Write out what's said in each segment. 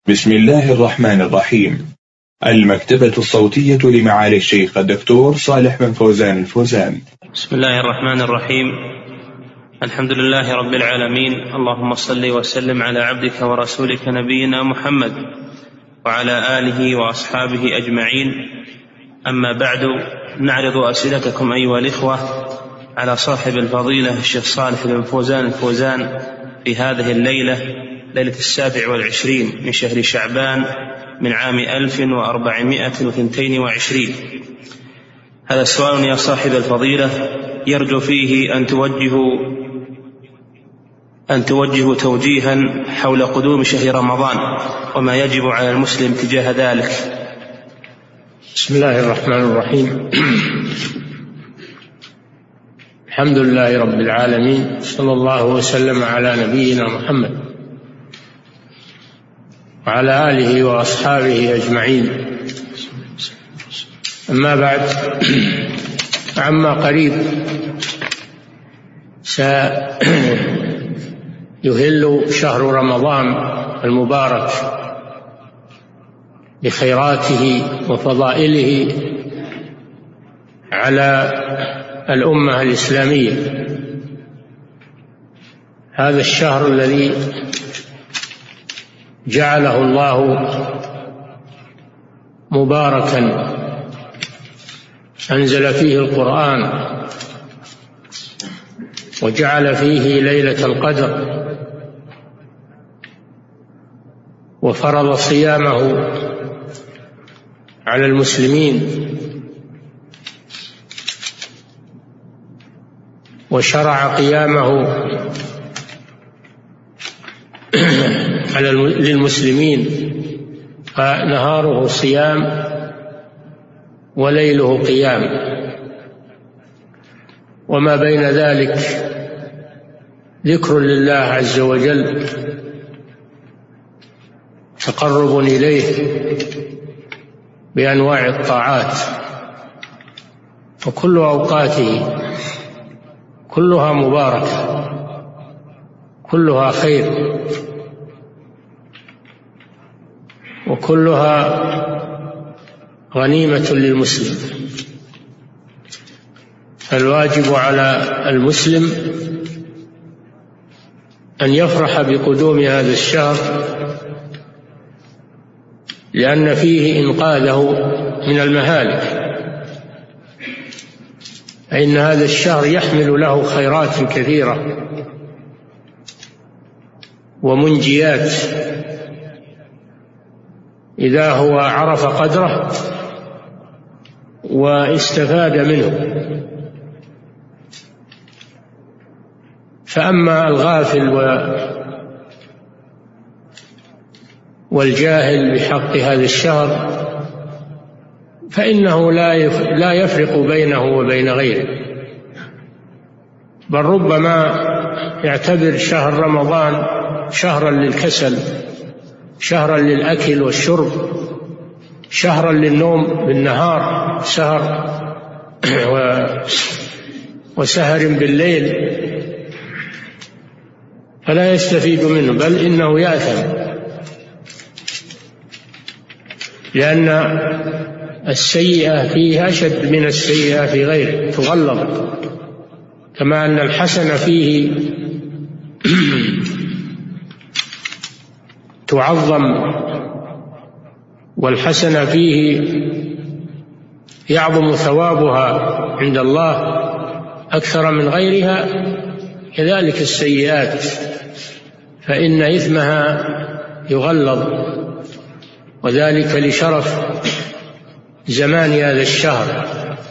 بسم الله الرحمن الرحيم. المكتبة الصوتية لمعالي الشيخ الدكتور صالح بن فوزان الفوزان. بسم الله الرحمن الرحيم. الحمد لله رب العالمين، اللهم صل وسلم على عبدك ورسولك نبينا محمد وعلى آله وأصحابه أجمعين. أما بعد، نعرض أسئلتكم أيها الإخوة على صاحب الفضيلة الشيخ صالح بن فوزان الفوزان في هذه الليلة، ليلة 27 من شهر شعبان من عام 1422. هذا السؤال يا صاحب الفضيلة يرجو فيه أن توجهوا توجيها حول قدوم شهر رمضان وما يجب على المسلم تجاه ذلك. بسم الله الرحمن الرحيم. الحمد لله رب العالمين، صلى الله وسلم على نبينا محمد وعلى آله وأصحابه أجمعين. أما بعد، عما قريب سيهل شهر رمضان المبارك بخيراته وفضائله على الأمة الإسلامية. هذا الشهر الذي جعله الله مباركا، أنزل فيه القرآن وجعل فيه ليلة القدر وفرض صيامه على المسلمين وشرع قيامه للمسلمين، فنهاره صيام وليله قيام، وما بين ذلك ذكر لله عز وجل، تقرب إليه بأنواع الطاعات، وكل أوقاته كلها مباركة، كلها خير، وكلها غنيمة للمسلم. فالواجب على المسلم أن يفرح بقدوم هذا الشهر، لأن فيه إنقاذه من المهالك، فإن هذا الشهر يحمل له خيرات كثيرة ومنجيات إذا هو عرف قدره واستفاد منه. فأما الغافل والجاهل بحق هذا الشهر فإنه لا يفرق بينه وبين غيره، بل ربما يعتبر شهر رمضان شهرا للكسل، شهرا للأكل والشرب، شهرا للنوم بالنهار، وسهر بالليل، فلا يستفيد منه، بل إنه يأثم، لأن السيئة فيه أشد من السيئة في غيره، تغلظ، كما أن الحسنة فيه تعظم، والحسنة فيه يعظم ثوابها عند الله أكثر من غيرها. كذلك السيئات فإن إثمها يغلظ، وذلك لشرف زمان هذا الشهر.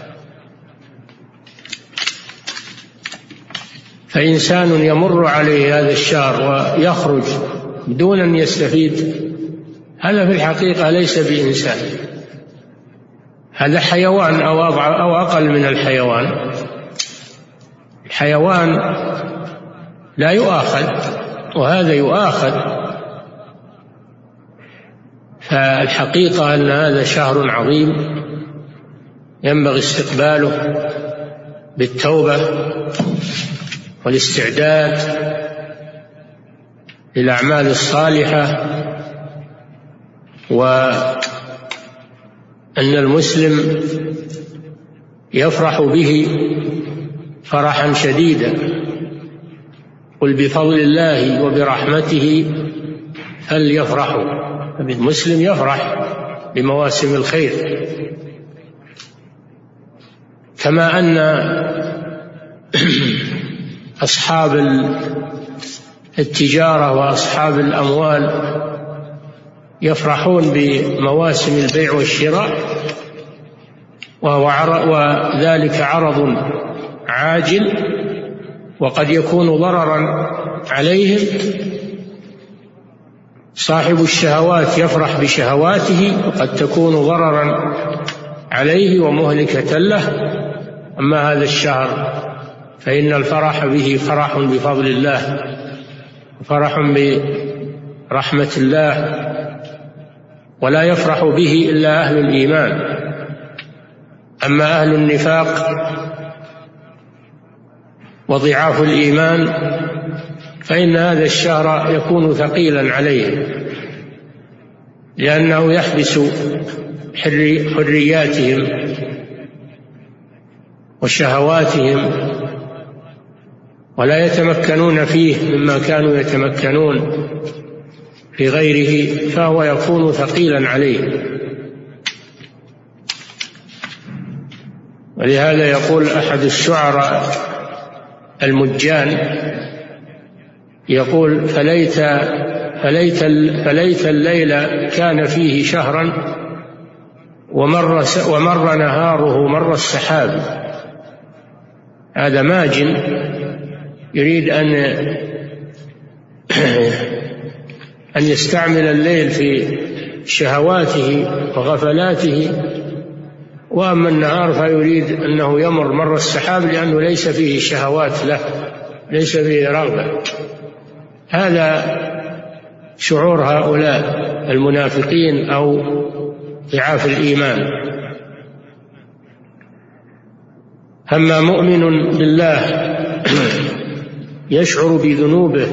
فإنسان يمر عليه هذا الشهر ويخرج بدون أن يستفيد، هذا في الحقيقة ليس بإنسان، هذا حيوان أو أقل من الحيوان. الحيوان لا يؤاخذ، وهذا يؤاخذ. فالحقيقة أن هذا شهر عظيم ينبغي استقباله بالتوبة والاستعداد للأعمال الصالحة وأن المسلم يفرح به فرحا شديدا. قل بفضل الله وبرحمته فليفرحوا. المسلم يفرح بمواسم الخير، كما أن أصحاب التجارة وأصحاب الأموال يفرحون بمواسم البيع والشراء، وذلك عرض عاجل وقد يكون ضررا عليهم. صاحب الشهوات يفرح بشهواته وقد تكون ضررا عليه ومهلكة له. أما هذا الشهر فإن الفرح به فرح بفضل الله وفرح برحمة الله، ولا يفرح به إلا أهل الإيمان. أما أهل النفاق وضعاف الإيمان فإن هذا الشهر يكون ثقيلا عليهم، لأنه يحبس حرياتهم وشهواتهم، ولا يتمكنون فيه مما كانوا يتمكنون في غيره، فهو يكون ثقيلا عليهم. ولهذا يقول أحد الشعراء المجان، يقول: فليت الليل كان فيه شهرا ومر نهاره مر السحاب. هذا ماجن يريد أن يستعمل الليل في شهواته وغفلاته، وأما النهار فيريد أنه يمر مر السحاب، لأنه ليس فيه شهوات له، ليس فيه رغبة. هذا شعور هؤلاء المنافقين أو ضعاف الإيمان. أما مؤمن بالله يشعر بذنوبه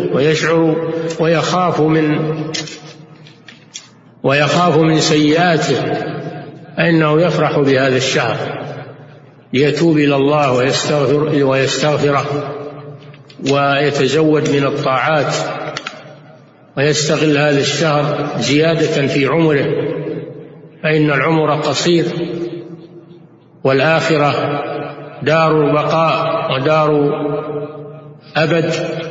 ويخاف من سيئاته، فإنه يفرح بهذا الشهر ليتوب إلى الله ويستغفره ويتزود من الطاعات، ويستغل هذا الشهر زيادة في عمره، فإن العمر قصير، والآخرة دار بقاء ودار أبد،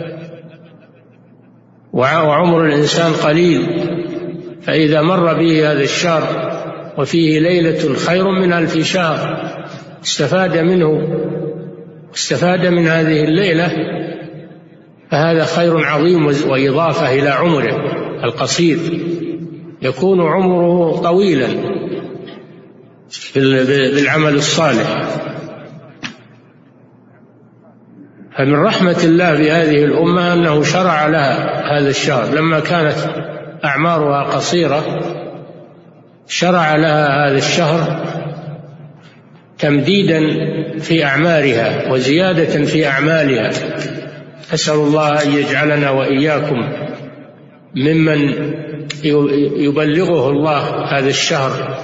وعمر الإنسان قليل. فإذا مر به هذا الشهر وفيه ليلة خير من 1000 شهر استفاد من هذه الليلة، فهذا خير عظيم وإضافة إلى عمره القصير، يكون عمره طويلا بالعمل الصالح. فمن رحمة الله بهذه الأمة أنه شرع لها هذا الشهر، لما كانت أعمارها قصيرة شرع لها هذا الشهر تمديدا في أعمارها وزيادة في أعمالها. أسأل الله أن يجعلنا وإياكم ممن يبلغه الله هذا الشهر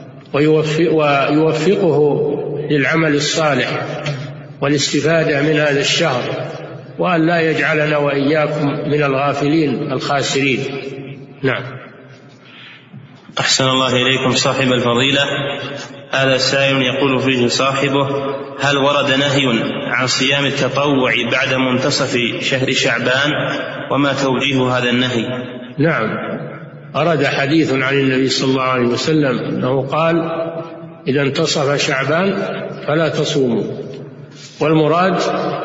ويوفقه للعمل الصالح والاستفادة من هذا الشهر، وأن لا يجعلنا وإياكم من الغافلين الخاسرين. نعم. أحسن الله إليكم صاحب الفضيلة. هذا سائل يقول فيه صاحبه: هل ورد نهي عن صيام التطوع بعد منتصف شهر شعبان؟ وما توجيه هذا النهي؟ نعم، ورد حديث عن النبي صلى الله عليه وسلم أنه قال: إذا انتصف شعبان فلا تصوموا. والمراد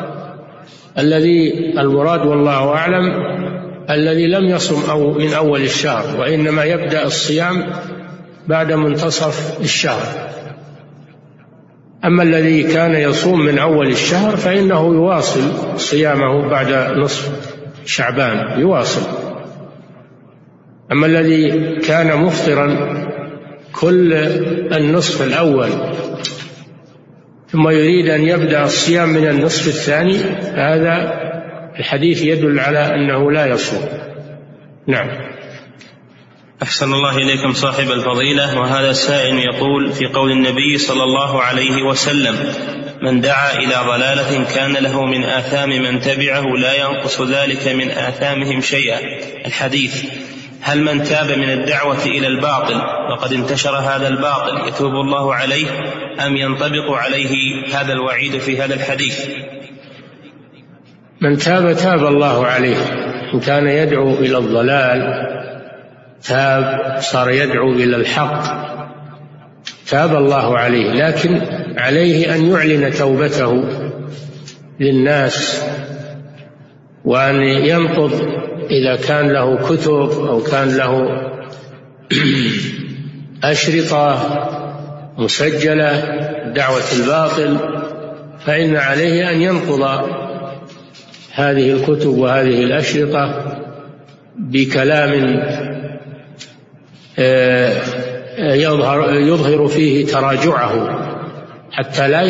والله أعلم الذي لم يصم من أول الشهر، وإنما يبدأ الصيام بعد منتصف الشهر. أما الذي كان يصوم من أول الشهر فإنه يواصل صيامه بعد نصف شعبان، يواصل. أما الذي كان مفطرا كل النصف الأول ثم يريد أن يبدأ الصيام من النصف الثاني، هذا الحديث يدل على أنه لا يصوم. نعم. أحسن الله إليكم صاحب الفضيلة. وهذا السائل يقول: في قول النبي صلى الله عليه وسلم: من دعا إلى ضلالة كان له من آثام من تبعه لا ينقص ذلك من آثامهم شيئا، الحديث، هل من تاب من الدعوة إلى الباطل وقد انتشر هذا الباطل يتوب الله عليه، أم ينطبق عليه هذا الوعيد في هذا الحديث؟ من تاب تاب الله عليه. إن كان يدعو إلى الضلال تاب، صار يدعو إلى الحق، تاب الله عليه، لكن عليه أن يعلن توبته للناس، وأن ينقض إذا كان له كتب أو كان له أشرطة مسجلة دعوة الباطل، فإن عليه أن ينقض هذه الكتب وهذه الأشرطة بكلام يظهر فيه تراجعه حتى لا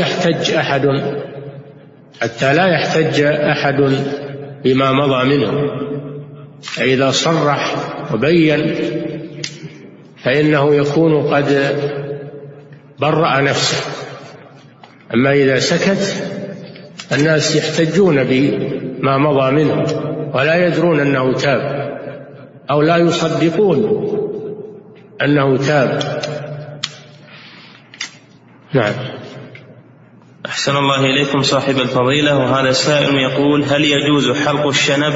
يحتج أحد بما مضى منه. فإذا صرح وبين فإنه يكون قد برأ نفسه. أما إذا سكت الناس يحتجون بما مضى منه ولا يدرون أنه تاب، أو لا يصدقون أنه تاب. نعم. أحسن الله إليكم صاحب الفضيلة. وهذا السائل يقول: هل يجوز حلق الشنب؟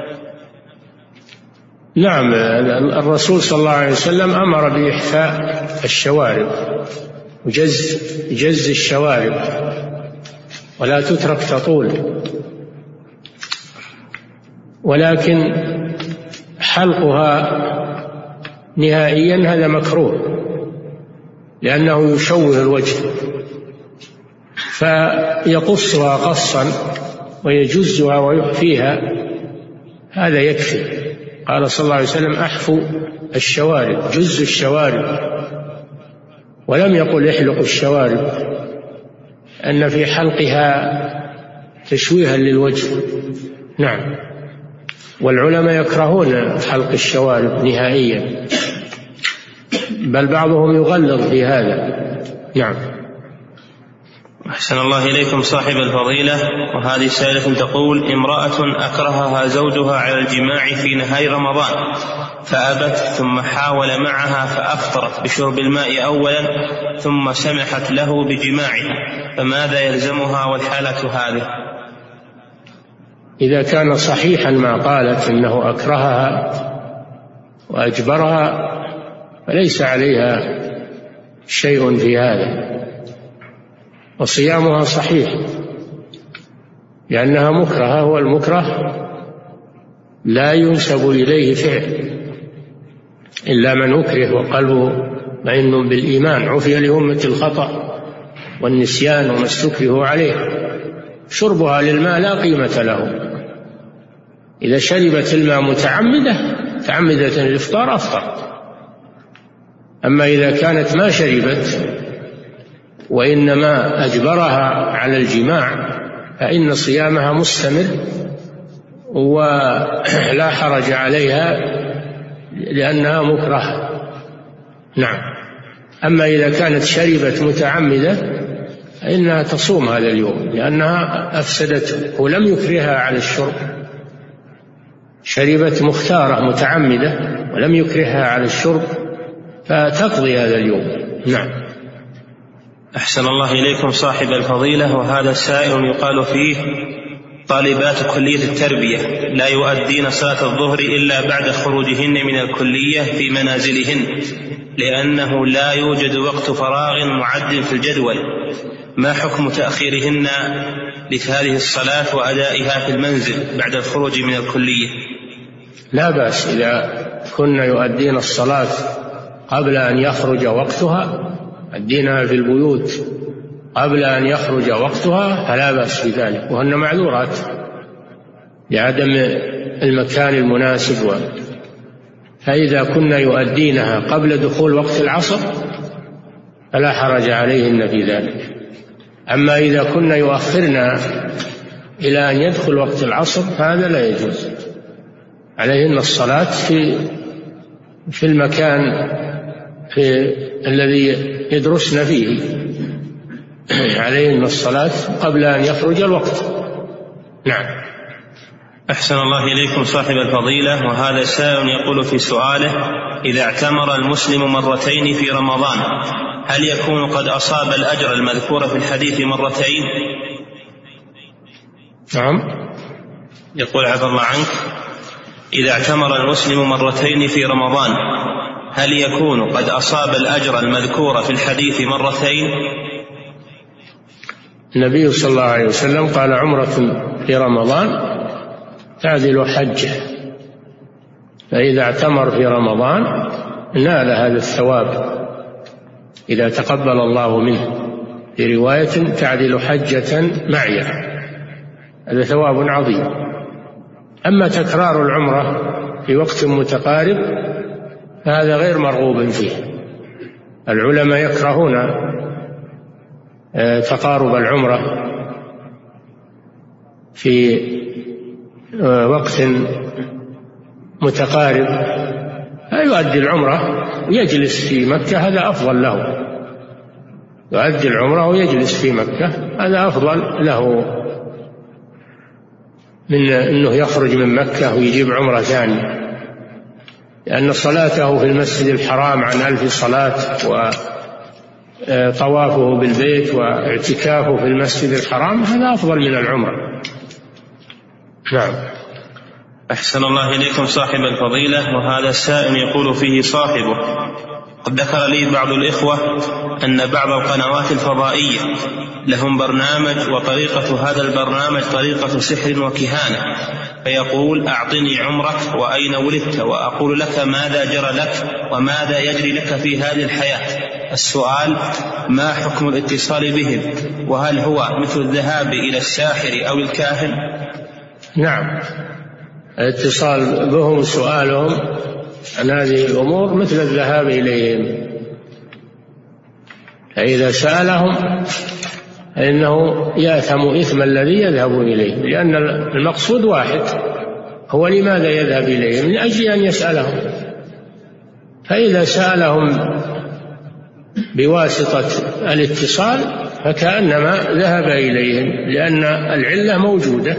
نعم، الرسول صلى الله عليه وسلم أمر بإحفاء الشوارب وجز الشوارب ولا تترك تطول، ولكن حلقها نهائيا هذا مكروه لأنه يشوه الوجه، فيقصها قصا ويجزها ويحفيها، هذا يكفي. قال صلى الله عليه وسلم: أحفوا الشوارب، جزوا الشوارب، ولم يقل احلقوا الشوارب، أن في حلقها تشويها للوجه. نعم. والعلماء يكرهون حلق الشوارب نهائيا، بل بعضهم يغلظ في هذا. نعم. أحسن الله إليكم صاحب الفضيلة. وهذه سائلة تقول: امرأة أكرهها زوجها على الجماع في نهار رمضان فأبت، ثم حاول معها فأفطرت بشرب الماء أولا ثم سمحت له بجماعها، فماذا يلزمها والحالة هذه؟ إذا كان صحيحا ما قالت إنه أكرهها وأجبرها فليس عليها شيء في هذا، وصيامها صحيح لأنها مكرهة، والمكره لا ينسب إليه فعل إلا من أكره وقلبه مطمئن بالإيمان. عفي لأمة الخطأ والنسيان وما استكرهوا عليه. شربها للماء لا قيمة له. إذا شربت الماء متعمدة الإفطار أفطرت. أما إذا كانت ما شربت وإنما أجبرها على الجماع فإن صيامها مستمر ولا حرج عليها لأنها مكرهة. نعم. أما إذا كانت شربت متعمدة فإنها تصوم هذا اليوم لأنها أفسدته ولم يكرهها على الشرب. شربت مختارة متعمدة ولم يكرهها على الشرب فتقضي هذا اليوم. نعم. أحسن الله إليكم صاحب الفضيلة. وهذا السائل يقال فيه: طالبات كلية التربية لا يؤدين صلاة الظهر إلا بعد خروجهن من الكلية في منازلهن لأنه لا يوجد وقت فراغ معد في الجدول، ما حكم تأخيرهن لهذه الصلاة وأدائها في المنزل بعد الخروج من الكلية؟ لا بأس إذا كن يؤدين الصلاة قبل أن يخرج وقتها، أدينها في البيوت قبل أن يخرج وقتها فلا بأس بذلك، وهن معذورات لعدم المكان المناسب. فإذا كن يؤدينها قبل دخول وقت العصر فلا حرج عليهن في ذلك. أما إذا كن يؤخرن إلى أن يدخل وقت العصر فهذا لا يجوز، عليهن الصلاة في المكان الذي يدرسن فيه عليهن الصلاة قبل أن يخرج الوقت. نعم. أحسن الله إليكم صاحب الفضيلة. وهذا سائل يقول في سؤاله: إذا اعتمر المسلم مرتين في رمضان هل يكون قد أصاب الأجر المذكور في الحديث مرتين؟ نعم. يقول عفى الله عنك: إذا اعتمر المسلم مرتين في رمضان هل يكون قد أصاب الأجر المذكور في الحديث مرتين؟ النبي صلى الله عليه وسلم قال: عمرة في رمضان تعدل حجة، فإذا اعتمر في رمضان نال هذا الثواب إذا تقبل الله منه. في رواية: تعدل حجة معي، هذا ثواب عظيم. أما تكرار العمرة في وقت متقارب فهذا غير مرغوب فيه. العلماء يكرهون تقارب العمرة في وقت متقارب، يؤدي العمرة ويجلس في مكة، هذا أفضل له. يؤدي العمرة ويجلس في مكة، هذا أفضل له من أنه يخرج من مكة ويجيب عمرة ثانية، لأن صلاته في المسجد الحرام عن 1000 صلاة، وطوافه بالبيت واعتكافه في المسجد الحرام هذا أفضل من العمرة. نعم. أحسن الله إليكم صاحب الفضيلة. وهذا السائل يقول فيه صاحبه: قد ذكر لي بعض الإخوة أن بعض القنوات الفضائية لهم برنامج، وطريقة هذا البرنامج طريقة سحر وكهانة، فيقول: أعطني عمرك وأين ولدت وأقول لك ماذا جرى لك وماذا يجري لك في هذه الحياة. السؤال: ما حكم الاتصال بهم؟ وهل هو مثل الذهاب إلى الساحر أو الكاهن؟ نعم، الاتصال بهم وسؤالهم عن هذه الأمور مثل الذهاب إليهم، فإذا سألهم فإنه يأثم إثم الذي يذهب إليه، لأن المقصود واحد، هو لماذا يذهب إليهم؟ من أجل أن يسألهم. فإذا سألهم بواسطة الاتصال فكأنما ذهب إليهم، لأن العلة موجودة،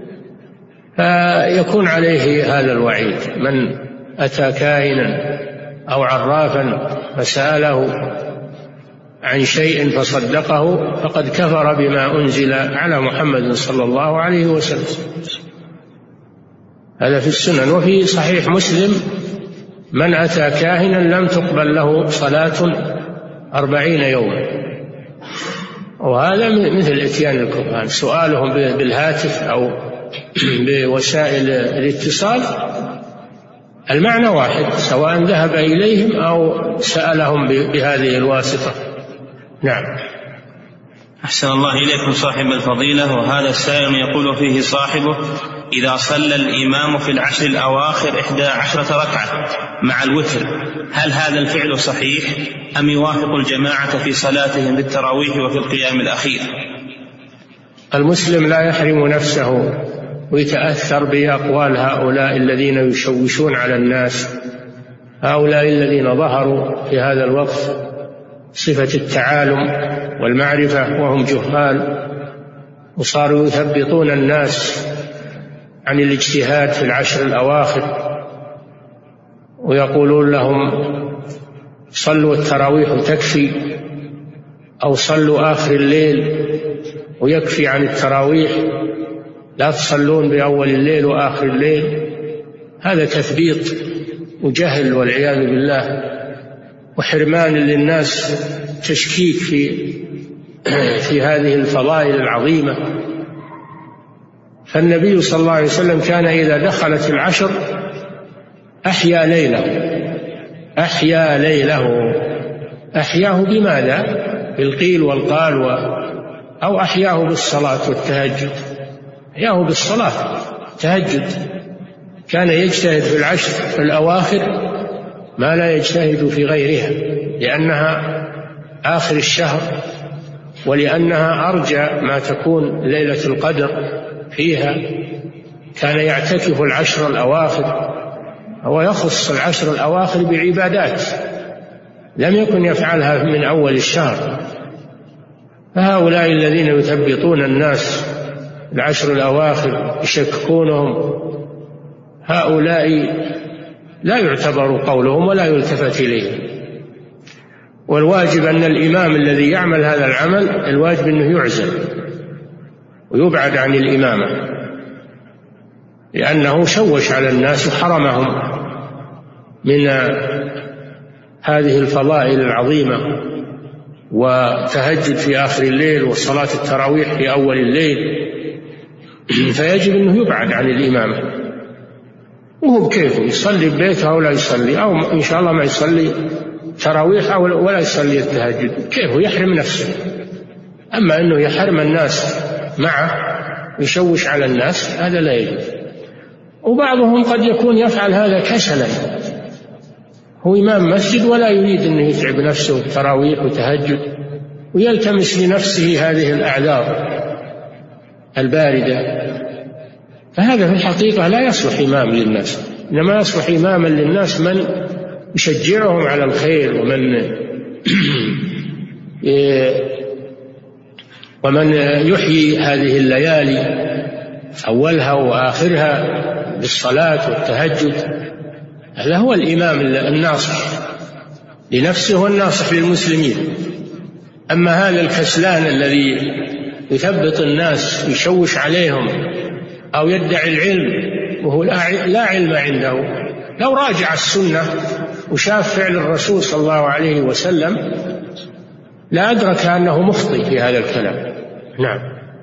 فيكون عليه هذا الوعيد: من أتى كاهنا أو عرافا فسأله عن شيء فصدقه فقد كفر بما أنزل على محمد صلى الله عليه وسلم. هذا في السنن. وفي صحيح مسلم: من أتى كاهنا لم تقبل له صلاة 40 يوما. وهذا مثل إتيان الكهان، سؤالهم بالهاتف أو بوسائل الاتصال المعنى واحد، سواء ذهب إليهم أو سألهم بهذه الواسطة. نعم. أحسن الله إليكم صاحب الفضيلة. وهذا السائل يقول فيه صاحبه: إذا صلى الإمام في العشر الأواخر 11 ركعة مع الوتر هل هذا الفعل صحيح أم يوافق الجماعة في صلاتهم بالتراويح وفي القيام الأخير؟ المسلم لا يحرم نفسه ويتأثر بأقوال هؤلاء الذين يشوشون على الناس، هؤلاء الذين ظهروا في هذا الوقت صفة التعالم والمعرفة وهم جهال، وصاروا يثبطون الناس عن الاجتهاد في العشر الأواخر، ويقولون لهم: صلوا التراويح تكفي، أو صلوا آخر الليل ويكفي عن التراويح، لا تصلون بأول الليل وآخر الليل. هذا تثبيط وجهل والعياذ بالله، وحرمان للناس، تشكيك في هذه الفضائل العظيمة. فالنبي صلى الله عليه وسلم كان إذا دخلت العشر أحيا ليله. أحياه بماذا؟ بالقيل والقال أو أحياه بالصلاة والتهجد. أحياه بالصلاة تهجد. كان يجتهد في العشر الأواخر ما لا يجتهد في غيرها، لأنها آخر الشهر، ولأنها أرجى ما تكون ليلة القدر فيها. كان يعتكف العشر الأواخر هو يخص العشر الأواخر بعبادات لم يكن يفعلها من أول الشهر. فهؤلاء الذين يثبطون الناس العشر الأواخر يشككونهم، هؤلاء لا يعتبر قولهم ولا يلتفت إليهم. والواجب أن الإمام الذي يعمل هذا العمل الواجب أنه يعزل ويبعد عن الإمامة، لأنه شوش على الناس وحرمهم من هذه الفضائل العظيمة، وتهجد في آخر الليل وصلاة التراويح في أول الليل. فيجب أنه يبعد عن الإمامة، وهو بكيفه يصلي ببيته أو لا يصلي، أو إن شاء الله ما يصلي تراويح أو ولا يصلي التهجد، كيفه يحرم نفسه. أما أنه يحرم الناس معه يشوش على الناس هذا لا يجوز. وبعضهم قد يكون يفعل هذا كسلا، هو إمام مسجد ولا يريد أنه يتعب نفسه تراويح وتهجد، ويلتمس لنفسه هذه الأعذار الباردة، فهذا في الحقيقة لا يصلح إمام للناس. إنما يصلح إماما للناس من يشجعهم على الخير، ومن يحيي هذه الليالي أولها وآخرها بالصلاة والتهجد. هذا هو الإمام الناصح لنفسه والناصح للمسلمين. أما هذا الكسلان الذي يثبط الناس يشوش عليهم أو يدعي العلم وهو لا علم عنده، لو راجع السنة وشاف فعل الرسول صلى الله عليه وسلم لا أدرك أنه مخطئ في هذا الكلام. نعم.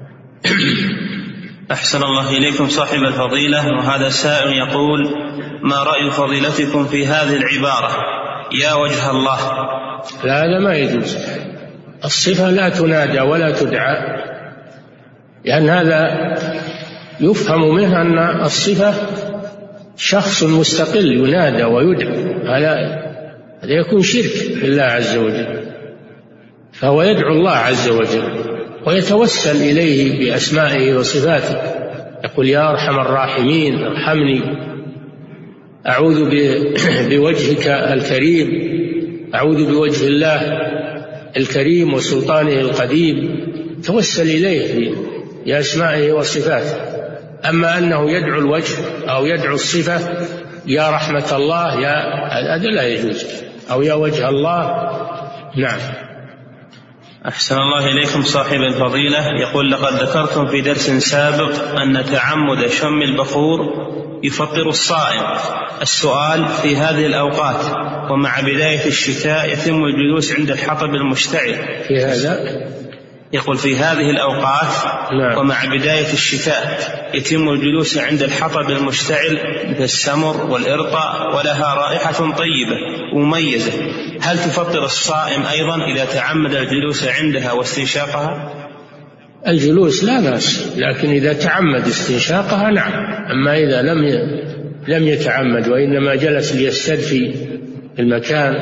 أحسن الله إليكم صاحب الفضيلة. وهذا سائل يقول: ما رأي فضيلتكم في هذه العبارة يا وجه الله؟ لا، هذا ما يجوز. الصفة لا تنادى ولا تدعى، لأن هذا يفهم منه أن الصفة شخص مستقل ينادى ويدعى، هذا يكون شرك بالله عز وجل. فهو يدعو الله عز وجل ويتوسل إليه بأسمائه وصفاته، يقول: يا أرحم الراحمين ارحمني، أعوذ بوجهك الكريم، أعوذ بوجه الله الكريم وسلطانه القديم، توسل إليه بأسمائه وصفاته. أما أنه يدعو الوجه أو يدعو الصفة يا رحمة الله هذا لا يجوز، أو يا وجه الله. نعم. أحسن الله إليكم صاحب الفضيلة. يقول: لقد ذكرتم في درس سابق أن تعمد شم البخور يفطر الصائم. السؤال: في هذه الأوقات ومع بداية الشتاء يتم الجلوس عند الحطب المشتعل في هذا؟ يقول: في هذه الأوقات نعم. ومع بداية الشتاء يتم الجلوس عند الحطب المشتعل مثل السمر والإرطاء، ولها رائحة طيبة ومميزة، هل تفطر الصائم أيضا إذا تعمد الجلوس عندها واستنشاقها؟ الجلوس لا بأس، لكن إذا تعمد استنشاقها نعم. أما إذا لم يتعمد وإنما جلس ليستدفي المكان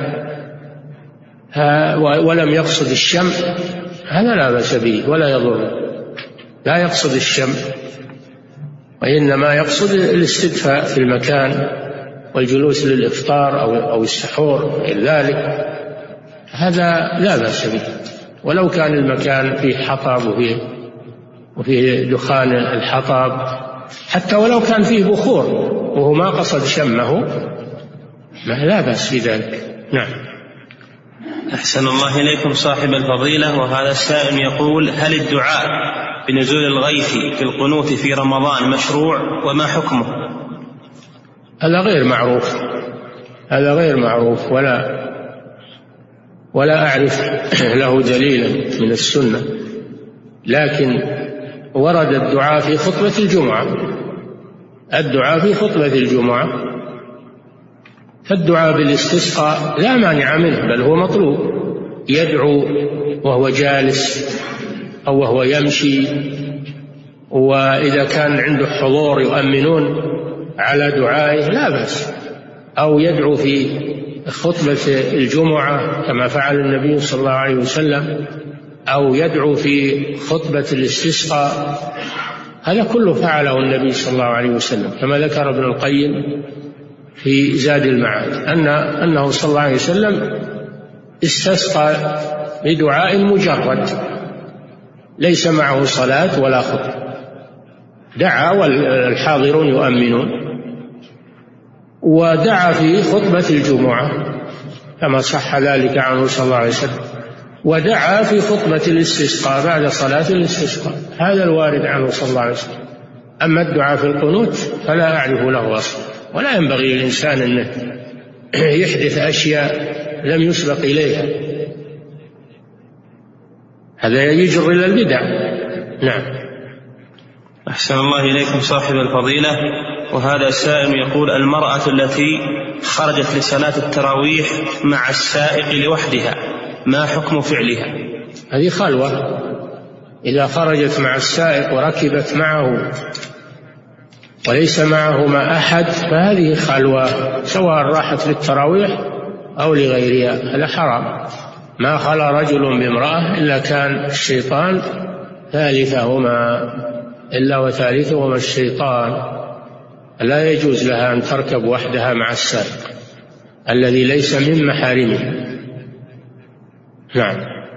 ولم يقصد الشم، هذا لا بأس به ولا يضر. لا يقصد الشم وإنما يقصد الاستدفاء في المكان والجلوس للإفطار أو السحور غير ذلك، هذا لا بأس به. ولو كان المكان فيه حطب وفيه دخان الحطب، حتى ولو كان فيه بخور وهو ما قصد شمه، لا بأس بذلك. نعم. أحسن الله إليكم صاحب الفضيلة. وهذا السائل يقول: هل الدعاء بنزول الغيث في القنوت في رمضان مشروع، وما حكمه؟ هذا غير معروف، هذا غير معروف، ولا أعرف له دليلا من السنة. لكن ورد الدعاء في خطبة الجمعة، الدعاء في خطبة الجمعة، فالدعاء بالاستسقاء لا مانع منه، بل هو مطلوب. يدعو وهو جالس أو وهو يمشي، وإذا كان عنده حضور يؤمنون على دعائه لا بأس. أو يدعو في خطبة الجمعة كما فعل النبي صلى الله عليه وسلم، أو يدعو في خطبة الاستسقاء، هذا كله فعله النبي صلى الله عليه وسلم، كما ذكر ابن القيم في زاد المعاد أنه صلى الله عليه وسلم استسقى بدعاء مجرد ليس معه صلاة ولا خطبة، دعا والحاضرون يؤمنون، ودعا في خطبة الجمعة كما صح ذلك عنه صلى الله عليه وسلم، ودعا في خطبة الاستسقاء بعد صلاة الاستسقاء، هذا الوارد عنه صلى الله عليه وسلم. أما الدعاء في القنوت فلا أعرف له أصلا، ولا ينبغي للإنسان أن يحدث أشياء لم يسبق إليها، هذا يجر إلى البدع. نعم. أحسن الله إليكم صاحب الفضيلة. وهذا السائل يقول: المرأة التي خرجت لصلاة التراويح مع السائق لوحدها ما حكم فعلها؟ هذه خلوة، إذا خرجت مع السائق وركبت معه وليس معهما أحد فهذه خلوة، سواء راحت للتراويح أو لغيرها، هذا حرام. ما خلا رجل بامرأة إلا كان الشيطان ثالثهما، إلا وثالثهما الشيطان. لا يجوز لها أن تركب وحدها مع السائق الذي ليس من محارمها. نعم.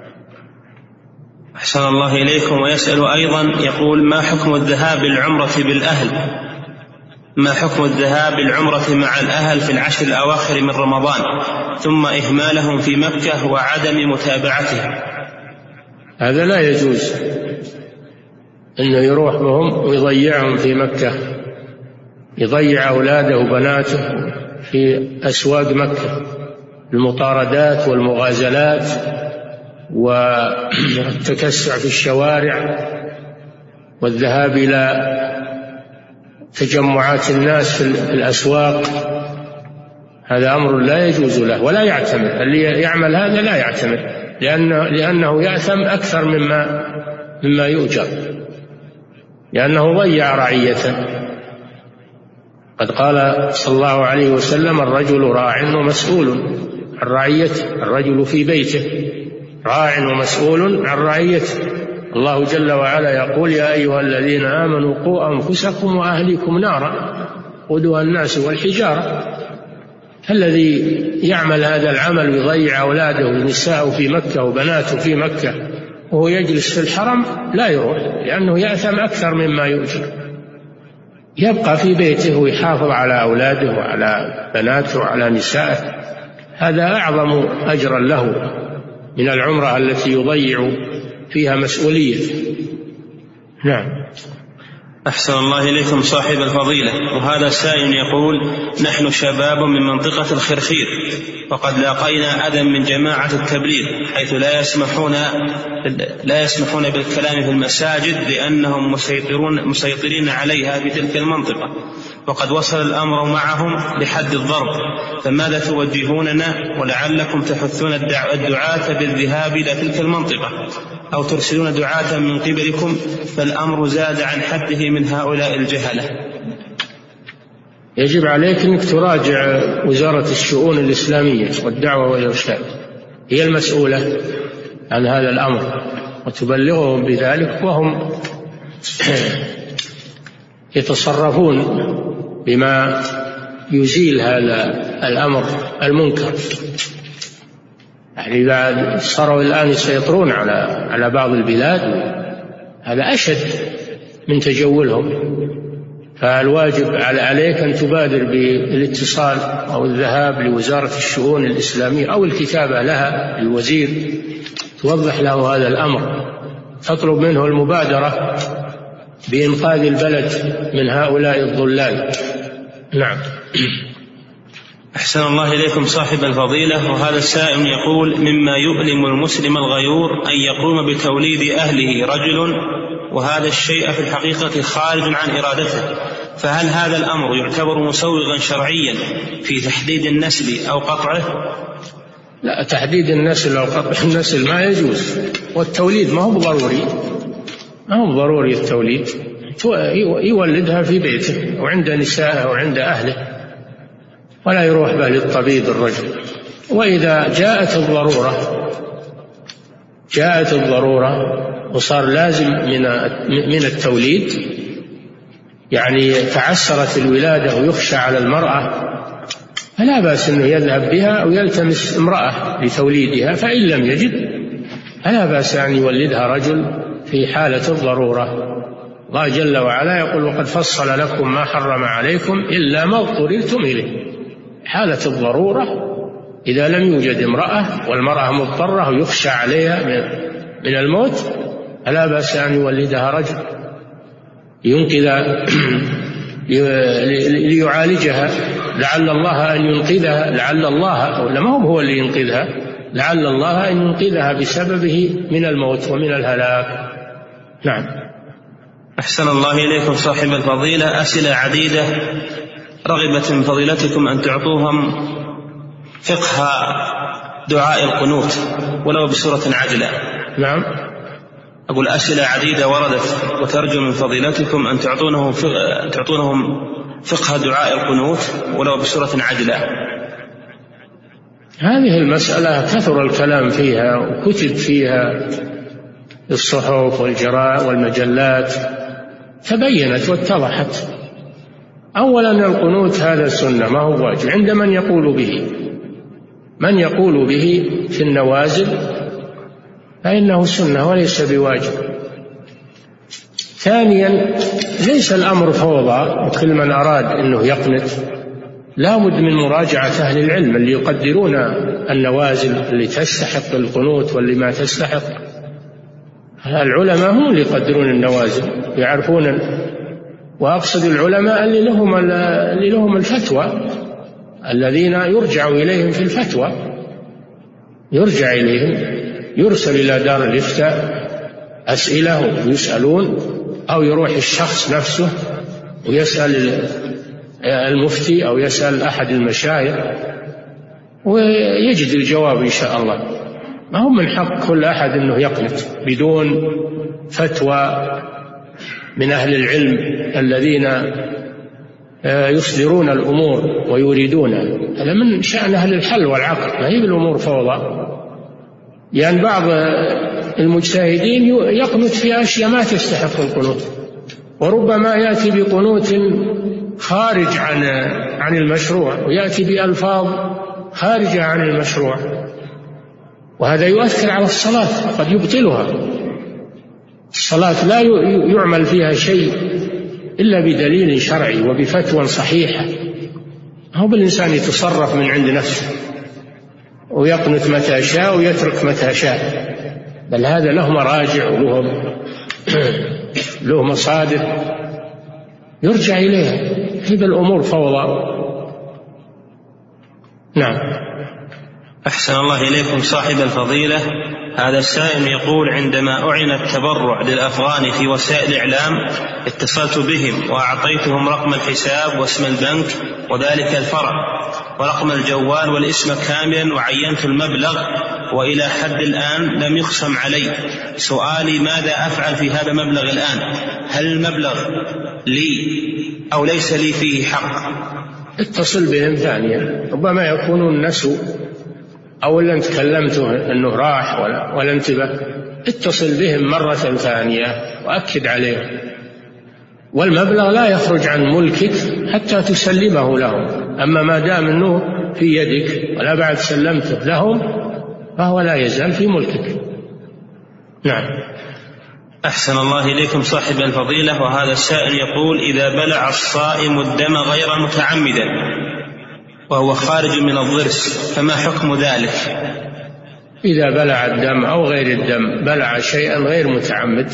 أحسن الله إليكم. ويسأل أيضا يقول: ما حكم الذهاب بالعمرة بالأهل؟ ما حكم الذهاب بالعمرة مع الأهل في العشر الأواخر من رمضان ثم إهمالهم في مكة وعدم متابعتهم؟ هذا لا يجوز، إنه يروح بهم ويضيعهم في مكة، يضيع أولاده وبناته في أسواق مكة، المطاردات والمغازلات والتكسع في الشوارع والذهاب إلى تجمعات الناس في الأسواق، هذا أمر لا يجوز له ولا يعتمر. اللي يعمل هذا لا يعتمر، لأنه يأثم أكثر مما يؤجر، لأنه ضيع رعيته. قد قال صلى الله عليه وسلم: الرجل راع ومسؤول عن رعيته، الرجل في بيته راع ومسؤول عن رعيته. الله جل وعلا يقول: يا أيها الذين آمنوا قوا أنفسكم وأهليكم نارا وقودها الناس والحجارة. الذي يعمل هذا العمل ويضيع أولاده ونساءه في مكة وبناته في مكة وهو يجلس في الحرم لا يروح، لأنه يأثم أكثر مما يؤجر. يبقى في بيته ويحافظ على أولاده وعلى بناته وعلى نسائه، هذا أعظم أجرا له من العمرة التي يضيع فيها مسؤولية. نعم. أحسن الله إليكم صاحب الفضيلة. وهذا سائل يقول: نحن شباب من منطقة الخرخير، وقد لاقينا أذى من جماعة التبليغ حيث لا يسمحون بالكلام في المساجد لأنهم مسيطرين عليها في تلك المنطقة، وقد وصل الأمر معهم لحد الضرب، فماذا توجهوننا؟ ولعلكم تحثون الدعاة بالذهاب إلى تلك المنطقة أو ترسلون دعاة من قبلكم، فالأمر زاد عن حده من هؤلاء الجهلة. يجب عليك أنك تراجع وزارة الشؤون الإسلامية والدعوة والإرشاد، هي المسؤولة عن هذا الأمر، وتبلغهم بذلك وهم يتصرفون بما يزيل هذا الأمر المنكر. يعني إذا صاروا الآن يسيطرون على بعض البلاد، هذا أشد من تجولهم، فالواجب عليك أن تبادر بالاتصال أو الذهاب لوزارة الشؤون الإسلامية أو الكتابة لها للوزير، توضح له هذا الأمر، تطلب منه المبادرة بإنقاذ البلد من هؤلاء الضلال. نعم. أحسن الله إليكم صاحب الفضيلة. وهذا السائل يقول: مما يؤلم المسلم الغيور أن يقوم بتوليد أهله رجل، وهذا الشيء في الحقيقة خارج عن إرادته، فهل هذا الأمر يعتبر مسوغا شرعيا في تحديد النسل أو قطعه؟ لا، تحديد النسل أو قطع النسل ما يجوز، والتوليد ما هو ضروري التوليد، يولدها في بيته وعند نسائه وعند أهله، ولا يروح به للطبيب الرجل. وإذا جاءت الضرورة وصار لازم من التوليد، يعني تعسرت الولادة ويخشى على المرأة فلا بأس أنه يذهب بها أو يلتمس امرأة لتوليدها، فإن لم يجد فلا بأس أن يولدها رجل في حالة الضرورة. الله جل وعلا يقول: وقد فصل لكم ما حرم عليكم إلا ما اضطررتم إليه. حالة الضرورة إذا لم يوجد امرأة والمرأة مضطرة ويخشى عليها من الموت فلا بأس أن يولدها رجل ينقذ ليعالجها، لعل الله أن ينقذها، لعل الله، ولا ما هو اللي ينقذها، لعل الله أن ينقذها بسببه من الموت ومن الهلاك. نعم. أحسن الله إليكم صاحب الفضيلة، أسئلة عديدة رغبت من فضيلتكم أن تعطوهم فقه دعاء القنوت ولو بسورة عجلة. نعم. أقول أسئلة عديدة وردت وترجو من فضيلتكم أن تعطونهم فقه دعاء القنوت ولو بسورة عجلة. هذه المسألة كثر الكلام فيها وكتب فيها الصحف والجرائد والمجلات، تبينت واتضحت. أولا القنوت هذا سنة ما هو واجب عند من يقول به، من يقول به في النوازل فإنه سنة وليس بواجب. ثانيا ليس الأمر فوضى، كل من أراد أنه يقنت لا بد من مراجعة أهل العلم اللي يقدرون النوازل اللي تستحق القنوت واللي ما تستحق. العلماء هم اللي يقدرون النوازل يعرفون، وأقصد العلماء اللي لهم الفتوى، الذين يرجع إليهم في الفتوى، يرجع إليهم، يرسل إلى دار الإفتاء أسئلة ويسألون، أو يروح الشخص نفسه ويسأل المفتي أو يسأل أحد المشايخ ويجد الجواب إن شاء الله. ما هو من حق كل أحد أنه يقنط بدون فتوى من أهل العلم الذين يصدرون الأمور ويريدونها. هذا من شأن أهل الحل والعقل، ما هي بالأمور فوضى. يعني بعض المجتهدين يقنط في أشياء ما تستحق القنوت، وربما يأتي بقنوت خارج عن المشروع، ويأتي بألفاظ خارجة عن المشروع، وهذا يؤثر على الصلاة، قد يبطلها. الصلاة لا يعمل فيها شيء إلا بدليل شرعي وبفتوى صحيحة. هو بالإنسان يتصرف من عند نفسه ويقنت متى شاء ويترك متى شاء، بل هذا له مراجع له مصادر يرجع إليها. هي الأمور فوضى. نعم. أحسن الله إليكم صاحب الفضيلة، هذا السائل يقول: عندما أعلن التبرع للأفغان في وسائل الإعلام اتصلت بهم وأعطيتهم رقم الحساب واسم البنك وذلك الفرع ورقم الجوال والاسم كاملا وعينت المبلغ، وإلى حد الآن لم يقسم علي. سؤالي: ماذا أفعل في هذا المبلغ الآن؟ هل المبلغ لي أو ليس لي فيه حق؟ اتصل بهم ثانيا، ربما يكونون نسوا أو لن تكلمته أنه راح ولا انتبه. اتصل بهم مرة ثانية وأكد عليهم، والمبلغ لا يخرج عن ملكك حتى تسلمه لهم. أما ما دام أنه في يدك ولا بعد سلمته لهم فهو لا يزال في ملكك. نعم. أحسن الله إليكم صاحب الفضيلة، وهذا السائل يقول: إذا بلع الصائم الدم غير متعمدا وهو خارج من الضرس فما حكم ذلك؟ إذا بلع الدم أو غير الدم، بلع شيئا غير متعمد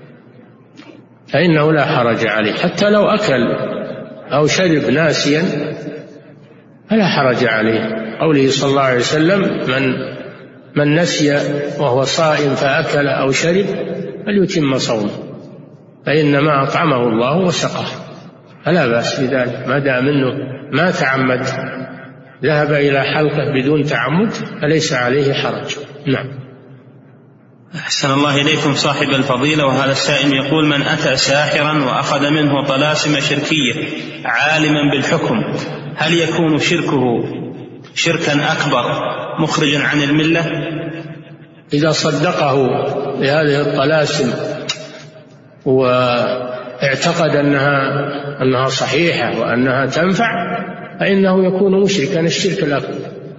فإنه لا حرج عليه، حتى لو أكل أو شرب ناسيا فلا حرج عليه. قوله صلى الله عليه وسلم: من نسي وهو صائم فأكل أو شرب فليتم صومه فإنما أطعمه الله وسقاه. فلا بأس بذلك ما دام أنه ما تعمد، ذهب إلى حلقه بدون تعمد فليس عليه حرج. نعم. أحسن الله إليكم صاحب الفضيلة، وهذا السائل يقول: من أتى ساحرا وأخذ منه طلاسم شركية عالما بالحكم، هل يكون شركه شركا أكبر مخرجا عن الملة؟ إذا صدقه بهذه الطلاسم واعتقد أنها صحيحة وأنها تنفع فإنه يكون مشركا الشرك الأكبر،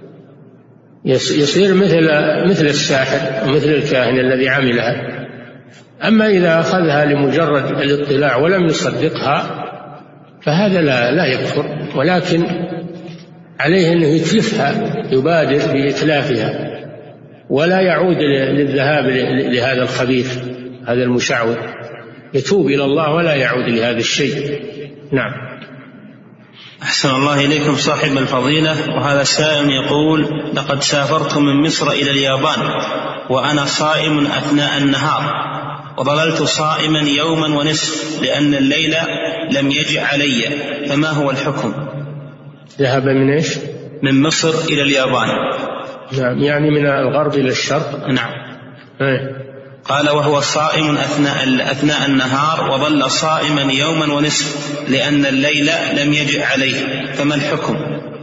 يصير مثل الساحر ومثل الكاهن الذي عملها. أما إذا أخذها لمجرد الاطلاع ولم يصدقها فهذا لا يكفر، ولكن عليه أنه يتلفها، يبادر بإتلافها ولا يعود للذهاب لهذا الخبيث هذا المشعوذ، يتوب إلى الله ولا يعود لهذا الشيء. نعم. أحسن الله إليكم صاحب الفضيلة، وهذا سائل يقول: لقد سافرت من مصر إلى اليابان وأنا صائم أثناء النهار، وظللت صائما يوما ونصف لأن الليل لم يجع علي، فما هو الحكم؟ ذهب من إيش؟ من مصر إلى اليابان. نعم، يعني من الغرب إلى الشرق. نعم. قال: وهو صائم أثناء النهار وظل صائما يوما ونصف لأن الليل لم يجع عليه، فما الحكم؟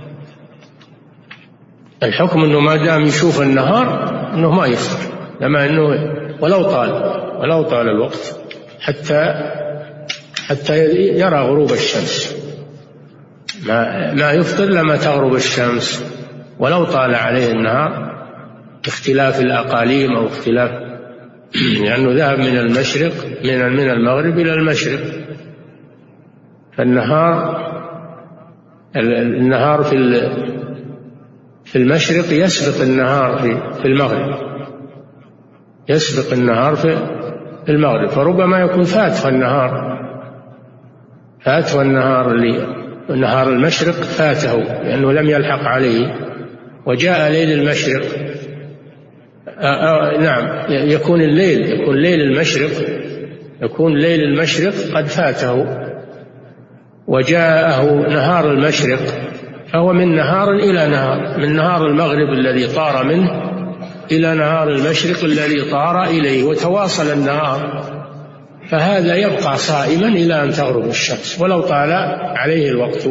الحكم أنه ما دام يشوف النهار أنه ما يفطر، لما أنه ولو طال الوقت حتى يرى غروب الشمس، ما يفطر لما تغرب الشمس ولو طال عليه النهار، باختلاف الأقاليم أو اختلاف، لأنه ذهب من المشرق من المغرب إلى المشرق، فالنهار في المشرق يسبق النهار في المغرب، يسبق النهار في المغرب، فربما يكون فات نهار المشرق فاته لأنه لم يلحق عليه وجاء ليل المشرق. نعم، يكون ليل المشرق قد فاته وجاءه نهار المشرق، فهو من نهار إلى نهار، من نهار المغرب الذي طار منه إلى نهار المشرق الذي طار إليه، وتواصل النهار، فهذا يبقى صائما إلى أن تغرب الشمس ولو طال عليه الوقت.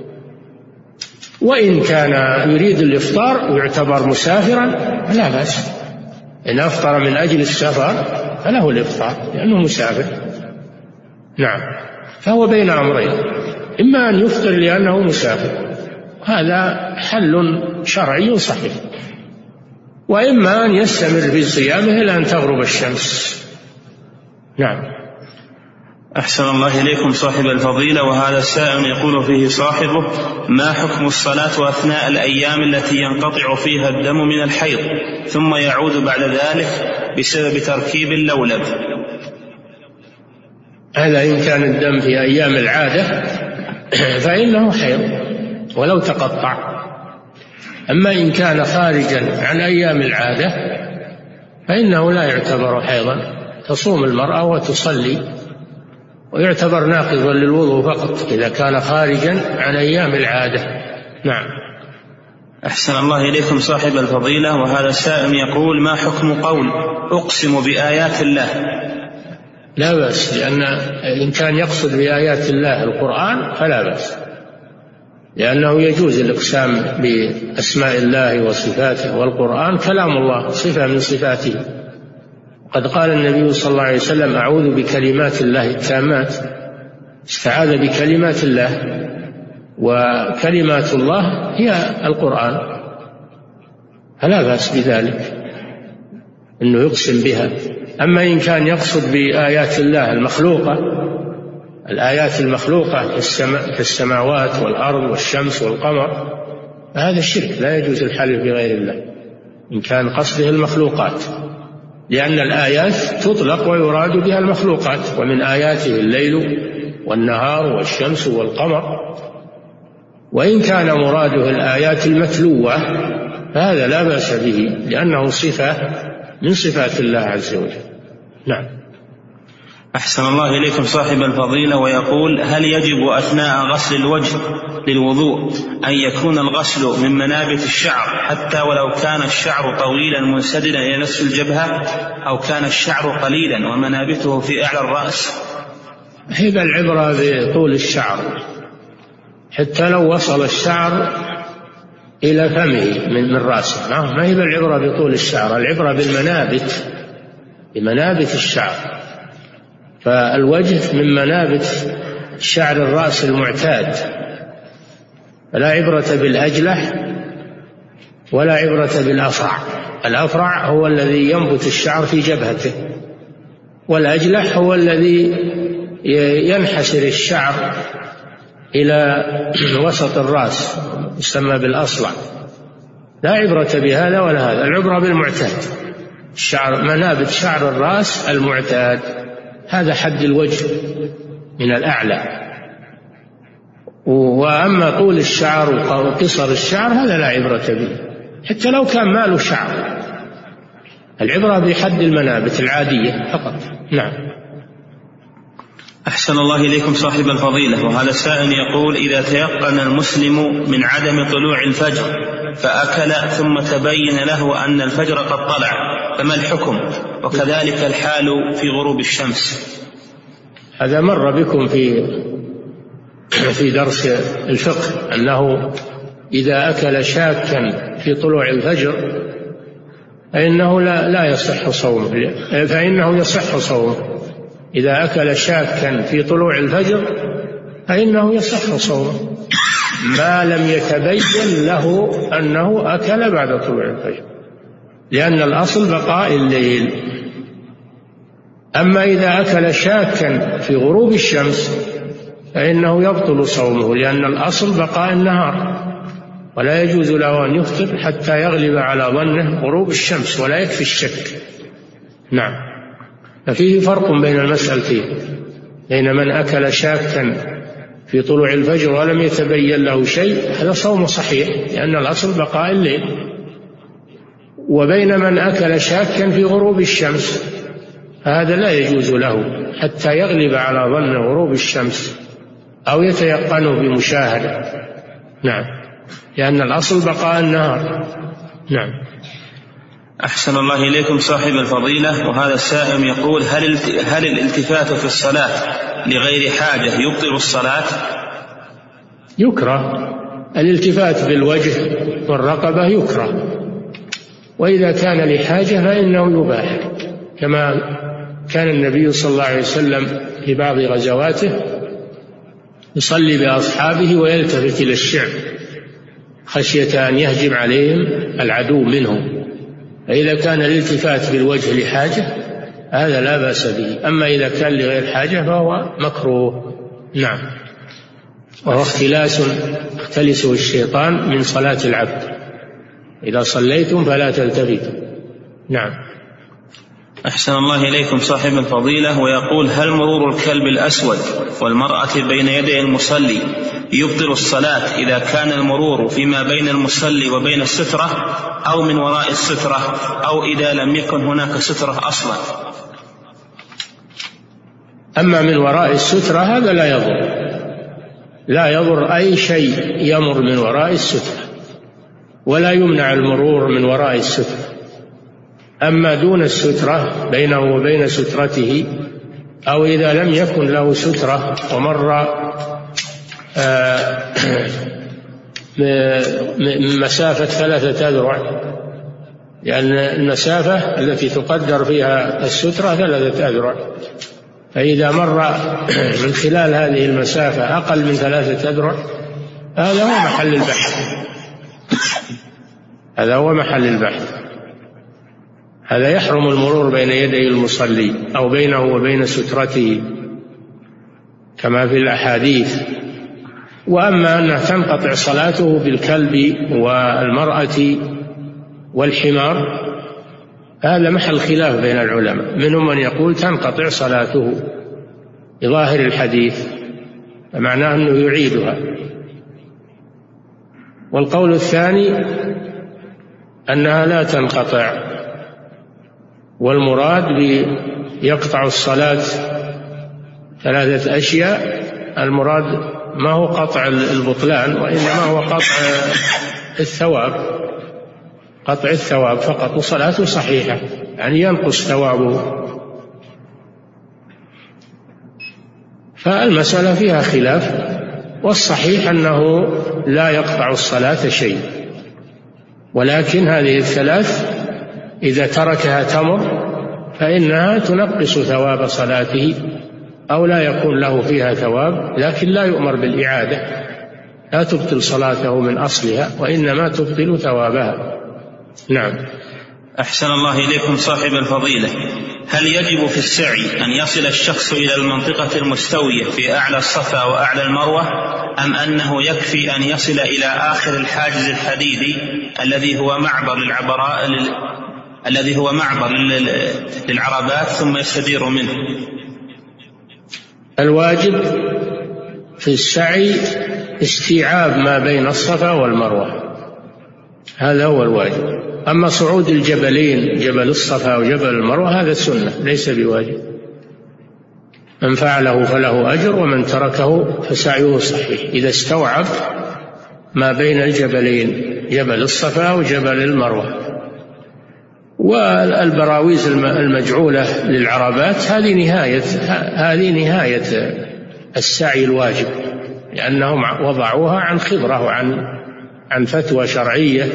وإن كان يريد الإفطار ويعتبر مسافرا فلا بأس، إن أفطر من أجل السفر فله الإفطار لأنه مسافر. نعم، فهو بين أمرين، إما أن يفطر لأنه مسافر، هذا حل شرعي صحيح، وإما أن يستمر في صيامه إلى أن تغرب الشمس. نعم. أحسن الله إليكم صاحب الفضيلة، وهذا السائل يقول فيه صاحبه: ما حكم الصلاة أثناء الأيام التي ينقطع فيها الدم من الحيض ثم يعود بعد ذلك بسبب تركيب اللولب؟ هذا إن كان الدم في أيام العادة فإنه حيض ولو تقطع، أما إن كان خارجا عن أيام العادة فإنه لا يعتبر حيضا، تصوم المرأة وتصلي ويعتبر ناقضا للوضوء فقط إذا كان خارجا عن أيام العادة. نعم. أحسن الله إليكم صاحب الفضيلة، وهذا السائل يقول: ما حكم قول أقسم بآيات الله؟ لا بأس، لأن إن كان يقصد بآيات الله القرآن فلا بأس، لأنه يجوز الإقسام بأسماء الله وصفاته، والقرآن كلام الله صفة من صفاته، قد قال النبي صلى الله عليه وسلم: أعوذ بكلمات الله التامات، استعاذ بكلمات الله، وكلمات الله هي القرآن، فلا بأس بذلك أنه يقسم بها. أما إن كان يقصد بآيات الله المخلوقة، الآيات المخلوقة كالسماوات والأرض والشمس والقمر، فهذا الشرك، لا يجوز الحلف بغير الله إن كان قصده المخلوقات، لأن الآيات تطلق ويراد بها المخلوقات، ومن آياته الليل والنهار والشمس والقمر. وإن كان مراده الآيات المتلوة فهذا لا بأس به، لأنه صفة من صفات الله عز وجل. نعم. أحسن الله إليكم صاحب الفضيلة، ويقول: هل يجب أثناء غسل الوجه للوضوء أن يكون الغسل من منابت الشعر حتى ولو كان الشعر طويلا منسدلا إلى نصف الجبهة، أو كان الشعر قليلا ومنابته في أعلى الرأس؟ هذا العبرة بطول الشعر، حتى لو وصل الشعر إلى فمه من رأسه، ما هي العبرة بطول الشعر، العبرة بمنابت الشعر، فالوجه من منابت شعر الرأس المعتاد، لا عبرة بالأجلح ولا عبرة بالأفرع. الأفرع هو الذي ينبت الشعر في جبهته، والأجلح هو الذي ينحسر الشعر إلى وسط الرأس، يسمى بالأصلع. لا عبرة بهذا ولا هذا، العبرة بالمعتاد، الشعر منابت شعر الرأس المعتاد، هذا حد الوجه من الأعلى. وأما طول الشعر وقصر الشعر هذا لا عبرة به، حتى لو كان ماله شعر، العبرة بحد المنابت العادية فقط. نعم. أحسن الله إليكم صاحب الفضيلة. وهذا السائل يقول: إذا تيقن المسلم من عدم طلوع الفجر فأكل ثم تبين له أن الفجر قد طلع، فما الحكم؟ وكذلك الحال في غروب الشمس. هذا مر بكم في درس الفقه، أنه إذا أكل شاكا في طلوع الفجر فإنه لا يصح صومه، فإنه يصح صومه. إذا أكل شاكا في طلوع الفجر فإنه يصح صومه ما لم يتبين له أنه أكل بعد طلوع الفجر، لأن الأصل بقاء الليل. أما إذا أكل شاكا في غروب الشمس فإنه يبطل صومه، لأن الأصل بقاء النهار، ولا يجوز له أن يفطر حتى يغلب على ظنه غروب الشمس، ولا يكفي الشك. نعم. ففيه فرق بين المسألتين، بين من أكل شاكا في طلوع الفجر ولم يتبين له شيء، هذا صوم صحيح لأن الأصل بقاء الليل، وبين من أكل شاكا في غروب الشمس، هذا لا يجوز له حتى يغلب على ظن غروب الشمس أو يتيقنه بمشاهدة. نعم، لأن الأصل بقاء النهار. نعم. أحسن الله إليكم صاحب الفضيلة. وهذا السائل يقول: هل الالتفات في الصلاة لغير حاجة يبطل الصلاة؟ يكره الالتفات بالوجه والرقبة، يكره، وإذا كان لحاجة فإنه يباح، كما كان النبي صلى الله عليه وسلم في بعض غزواته يصلي بأصحابه ويلتفت إلى الشعب خشية أن يهجم عليهم العدو منهم، فإذا كان الالتفات بالوجه لحاجة هذا لا بأس به، أما إذا كان لغير حاجة فهو مكروه. نعم. وهو اختلسه الشيطان من صلاة العبد، إذا صليتم فلا تلتفتوا. نعم. أحسن الله إليكم صاحب الفضيلة. ويقول: هل مرور الكلب الأسود والمرأة بين يدي المصلي يبطل الصلاة إذا كان المرور فيما بين المصلي وبين السترة، أو من وراء السترة، أو إذا لم يكن هناك سترة أصلا؟ أما من وراء السترة هذا لا يضر أي شيء يمر من وراء السترة، ولا يمنع المرور من وراء السترة. أما دون السترة بينه وبين سترته، أو إذا لم يكن له سترة ومر من مسافة 3 أذرع، لأن المسافة التي تقدر فيها السترة 3 أذرع، فإذا مر من خلال هذه المسافة أقل من 3 أذرع هذا هو محل البحث، هذا هو محل البحث. هذا يحرم المرور بين يدي المصلي أو بينه وبين سترته كما في الأحاديث. وأما أنه تنقطع صلاته بالكلب والمرأة والحمار هذا محل خلاف بين العلماء، منهم من يقول تنقطع صلاته بظاهر الحديث، فمعناه أنه يعيدها. والقول الثاني أنها لا تنقطع، والمراد يقطع الصلاة 3 أشياء، المراد ما هو قطع البطلان، وإنما هو قطع الثواب فقط، وصلاته صحيحة، يعني ينقص ثوابه. فالمسألة فيها خلاف، والصحيح أنه لا يقطع الصلاة شيء، ولكن هذه ال3 إذا تركها تمر فإنها تنقص ثواب صلاته، أو لا يكون له فيها ثواب، لكن لا يؤمر بالإعادة، لا تبطل صلاته من أصلها، وإنما تبطل ثوابها. نعم. أحسن الله إليكم صاحب الفضيلة، هل يجب في السعي أن يصل الشخص إلى المنطقة المستوية في أعلى الصفا وأعلى المروة، أم أنه يكفي أن يصل إلى آخر الحاجز الحديدي الذي هو معبر للعربات ثم يستدير منه؟ الواجب في السعي استيعاب ما بين الصفا والمروة، هذا هو الواجب. أما صعود الجبلين، جبل الصفا وجبل المروة، هذا سنة ليس بواجب. من فعله فله أجر، ومن تركه فسعيه صحيح إذا استوعب ما بين الجبلين، جبل الصفا وجبل المروة. والبراويز المجعولة للعربات هذه نهاية السعي الواجب، لأنهم وضعوها عن خبرة وعن فتوى شرعية.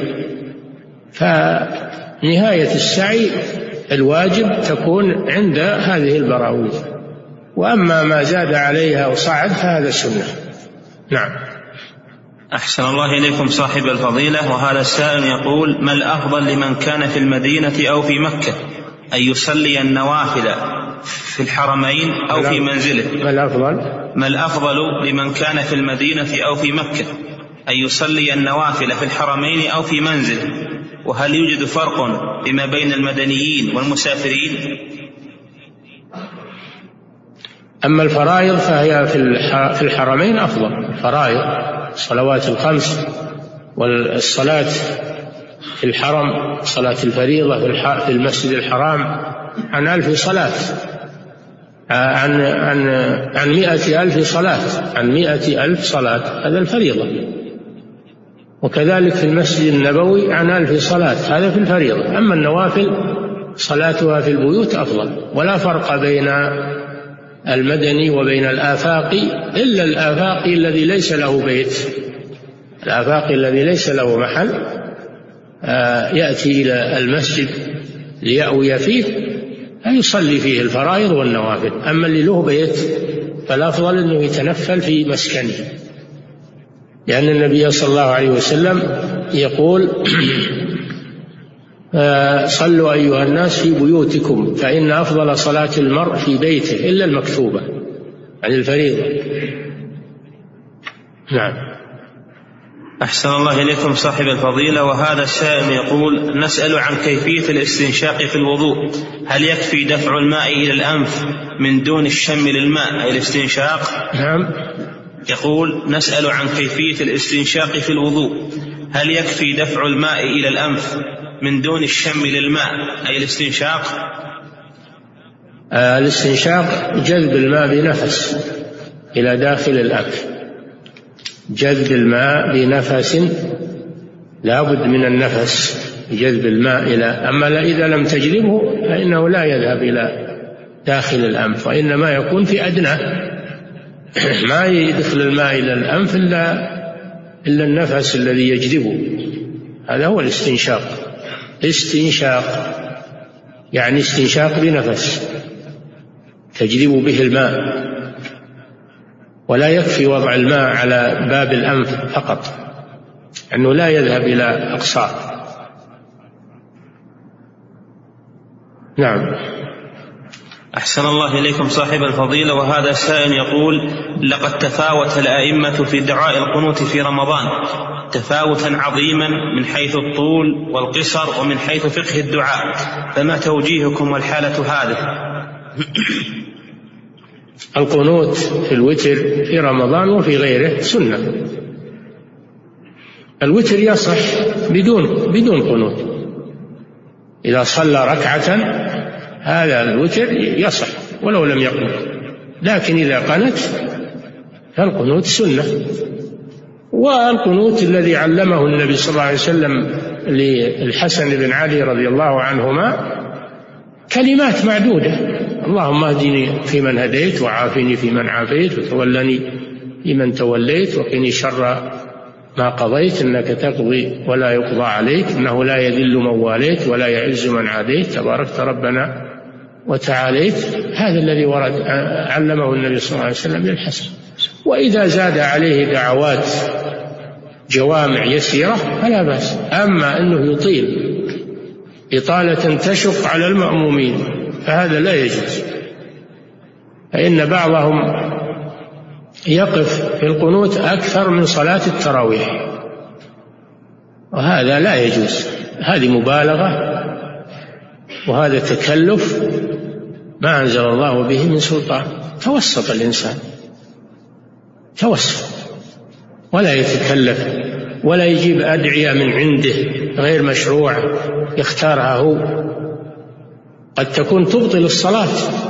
فنهاية السعي الواجب تكون عند هذه البراويز، وأما ما زاد عليها وصعد فهذا سنة. نعم. أحسن الله إليكم صاحب الفضيلة، وهذا السائل يقول: ما الأفضل لمن كان في المدينة أو في مكة أن يصلي النوافل في الحرمين أو في منزله؟ ما الأفضل لمن كان في المدينة أو في مكة أن يصلي النوافل في الحرمين أو في منزله، وهل يوجد فرق بما بين المدنيين والمسافرين؟ أما الفرائض فهي في الحرمين أفضل. الفرائض الصلوات الخمس والصلاة في الحرم، صلاة الفريضة في المسجد الحرام عن 1000 صلاة، عن 100,000 صلاة، عن 100,000 صلاة، هذا الفريضة. وكذلك في المسجد النبوي عن 1000 صلاة، هذا في الفريضة. أما النوافل صلاتها في البيوت أفضل. ولا فرق بين المدني وبين الآفاقي إلا الآفاقي الذي ليس له بيت، الآفاقي الذي ليس له محل يأتي إلى المسجد ليأوي فيه يصلي فيه الفرائض والنوافل. أما اللي له بيت فالأفضل أنه يتنفل في مسكنه، لأن النبي صلى الله عليه وسلم يقول: صلوا أيها الناس في بيوتكم فإن أفضل صلاة المرء في بيته إلا المكتوبة، عن الفريضة. نعم. أحسن الله إليكم صاحب الفضيلة، وهذا السائل يقول: نسأل عن كيفية الاستنشاق في الوضوء، هل يكفي دفع الماء إلى الأنف من دون الشم للماء أي الاستنشاق؟ نعم. يقول: نسأل عن كيفية الاستنشاق في الوضوء، هل يكفي دفع الماء إلى الأنف من دون الشم للماء أي الاستنشاق؟ الاستنشاق جذب الماء بنفس إلى داخل الأنف، جذب الماء بنفس، لا بد من النفس جذب الماء إلى. أما إذا لم تجذبه فإنه لا يذهب إلى داخل الأنف، وإنما يكون في أدناه، ما يدخل الماء إلى الأنف إلا النفس الذي يجذبه، هذا هو الاستنشاق. استنشاق يعني استنشاق بنفس تجذب به الماء، ولا يكفي وضع الماء على باب الأنف فقط، أنه لا يذهب إلى أقصاه. نعم. أحسن الله إليكم صاحب الفضيلة، وهذا السائل يقول: لقد تفاوت الأئمة في دعاء القنوت في رمضان تفاوتا عظيما من حيث الطول والقصر ومن حيث فقه الدعاء، فما توجيهكم والحالة هذه؟ القنوت في الوتر في رمضان وفي غيره سنة. الوتر يصح بدون قنوت، إذا صلى ركعة هذا الوتر يصح ولو لم يقنت، لكن إذا قنت فالقنوت سنة. والقنوت الذي علمه النبي صلى الله عليه وسلم للحسن بن علي رضي الله عنهما كلمات معدودة: اللهم اهدني فيمن هديت، وعافني فيمن عافيت، وتولني فيمن توليت، وقني شر ما قضيت، إنك تقضي ولا يقضى عليك، إنه لا يذل من واليت ولا يعز من عاديت، تباركت ربنا وتعاليت. هذا الذي ورد علمه النبي صلى الله عليه وسلم للحسن. وإذا زاد عليه دعوات جوامع يسيرة فلا بأس. أما أنه يطيل إطالة تشق على المأمومين فهذا لا يجوز، فإن بعضهم يقف في القنوت أكثر من صلاة التراويح، وهذا لا يجوز. هذه مبالغة وهذا تكلف ما أنزل الله به من سلطان. توسط الإنسان، توسط، ولا يتكلف ولا يجيب أدعية من عنده غير مشروع يختارها هو، قد تكون تبطل الصلاة.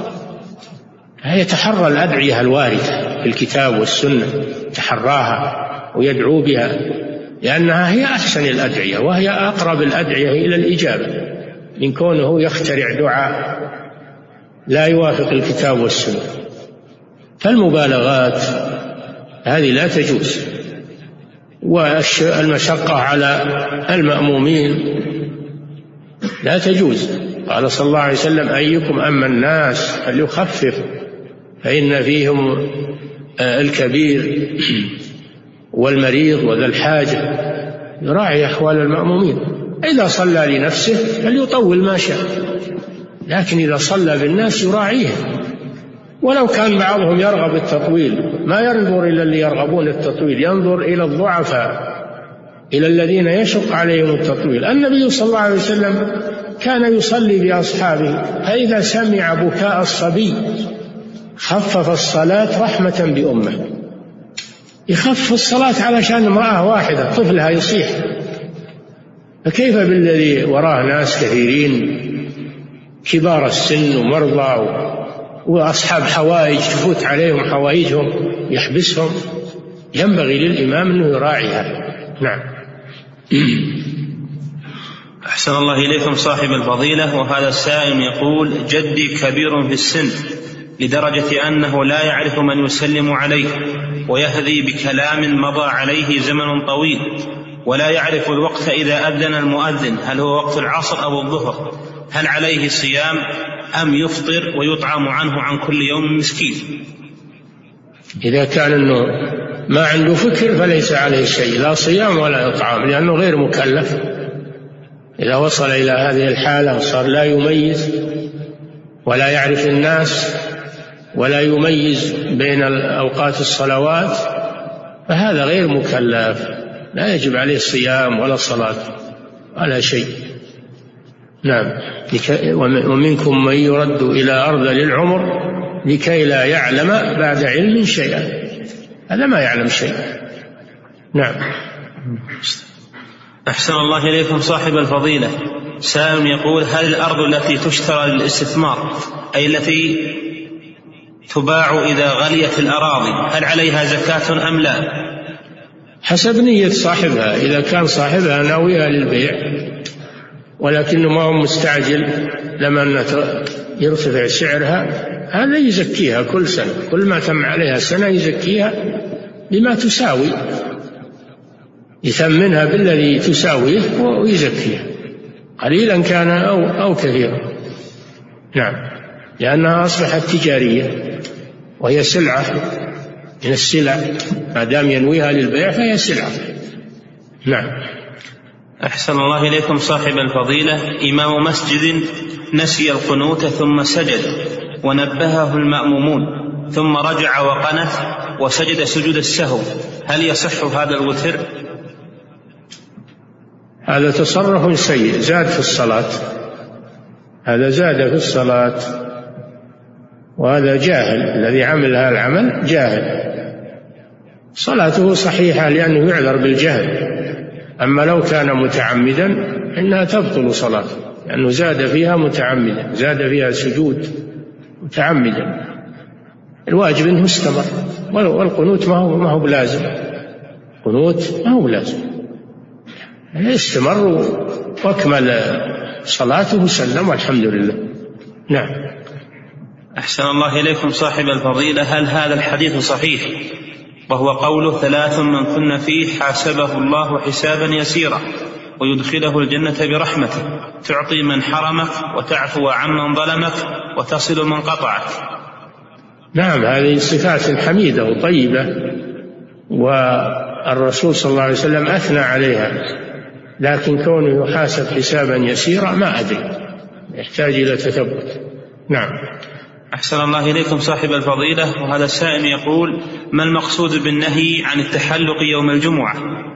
يتحرى الأدعية الواردة في الكتاب والسنة، يتحراها ويدعو بها، لأنها هي أحسن الأدعية وهي أقرب الأدعية إلى الإجابة من كونه يخترع دعاء لا يوافق الكتاب والسنة. فالمبالغات هذه لا تجوز، والمشقة على المأمومين لا تجوز. قال صلى الله عليه وسلم: أيكم أما الناس فليخفف فإن فيهم الكبير والمريض وذا الحاجة، يراعي أحوال المأمومين. إذا صلى لنفسه فليطول ما شاء، لكن إذا صلى بالناس يراعيه. ولو كان بعضهم يرغب التطويل ما ينظر إلى اللي يرغبون التطويل، ينظر إلى الضعفاء، إلى الذين يشق عليهم التطويل. النبي صلى الله عليه وسلم كان يصلي بأصحابه، فإذا سمع بكاء الصبي خفف الصلاة رحمة بأمه. يخفف الصلاة علشان امرأة واحدة طفلها يصيح، فكيف بالذي وراه ناس كثيرين كبار السن ومرضى وأصحاب حوائج تفوت عليهم حوائجهم يحبسهم؟ ينبغي للإمام أنه يراعيها. نعم. أحسن الله إليكم صاحب الفضيلة. وهذا السائل يقول: جدي كبير في السن لدرجة أنه لا يعرف من يسلم عليه، ويهذي بكلام مضى عليه زمن طويل، ولا يعرف الوقت إذا أذن المؤذن هل هو وقت العصر أو الظهر، هل عليه صيام أم يفطر ويطعم عنه عن كل يوم مسكين؟ إذا كان أنه ما عنده فكر فليس عليه شيء، لا صيام ولا إطعام، لأنه غير مكلف. إذا وصل إلى هذه الحالة وصار لا يميز ولا يعرف الناس ولا يميز بين أوقات الصلوات فهذا غير مكلف، لا يجب عليه الصيام ولا صلاة ولا شيء. نعم. ومنكم من يرد إلى أرذل العمر لكي لا يعلم بعد علم شيئا، هذا ما يعلم شيئا. نعم. أحسن الله إليكم صاحب الفضيلة. سائل يقول: هل الأرض التي تشترى للاستثمار أي التي تباع إذا غليت الأراضي هل عليها زكاة أم لا؟ حسب نية صاحبها، إذا كان صاحبها ناويها للبيع ولكنه ما هو مستعجل لما يرتفع سعرها، هذا يزكيها كل سنة، كل ما تم عليها سنة يزكيها بما تساوي، يثمنها بالذي تساويه ويزكيها قليلا كان أو كثيرا. نعم، لأنها أصبحت تجارية وهي سلعة من السلع، ما دام ينويها للبيع فهي سلعة. نعم. أحسن الله إليكم صاحب الفضيلة. إمام مسجد نسي القنوت ثم سجد ونبهه المأمومون ثم رجع وقنت وسجد سجود السهو، هل يصح هذا الوتر؟ هذا تصرف سيء، زاد في الصلاة، هذا زاد في الصلاة، وهذا جاهل، الذي عمل هذا العمل جاهل، صلاته صحيحة لأنه يعذر بالجهل. أما لو كان متعمدا إنها تبطل صلاته، لأنه زاد فيها متعمدا، زاد فيها سجود متعمدا. الواجب أنه استمر، والقنوت ما هو بلازم، قنوت ما هو بلازم، استمر واكمل صلاته وسلم والحمد لله. نعم. أحسن الله إليكم صاحب الفضيلة. هل هذا الحديث صحيح وهو قوله: 3 من كن فيه حاسبه الله حسابا يسيرا ويدخله الجنة برحمته، تعطي من حرمك وتعفو عمن ظلمك وتصل من قطعك؟ نعم، هذه صفات حميدة وطيبة والرسول صلى الله عليه وسلم أثنى عليها، لكن كونه يحاسب حسابا يسيرا ما أدري، يحتاج إلى تثبت. نعم. أحسن الله إليكم صاحب الفضيلة. وهذا السائل يقول: ما المقصود بالنهي عن التحلق يوم الجمعة؟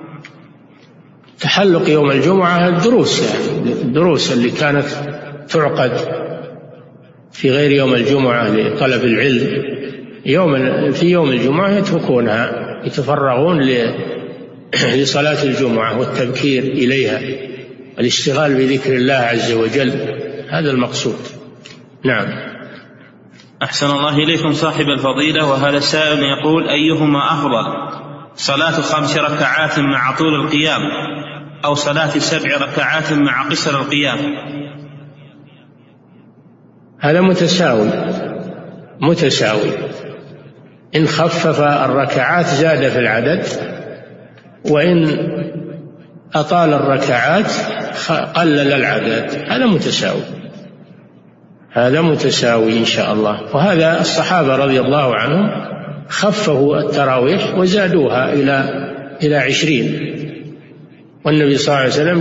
تحلق يوم الجمعة الدروس، يعني الدروس اللي كانت تعقد في غير يوم الجمعة لطلب العلم، في يوم الجمعة يتركونها، يتفرغون لصلاة الجمعة والتبكير إليها، الاشتغال بذكر الله عز وجل، هذا المقصود. نعم. أحسن الله إليكم صاحب الفضيلة. وهذا السائل يقول: أيهما أفضل، صلاة 5 ركعات مع طول القيام أو صلاة 7 ركعات مع قصر القيام؟ هذا متساوي، إن خفف الركعات زاد في العدد، وإن أطال الركعات قلل العدد، هذا متساوي إن شاء الله. وهذا الصحابة رضي الله عنهم خففوا التراويح وزادوها إلى 20، والنبي صلى الله عليه وسلم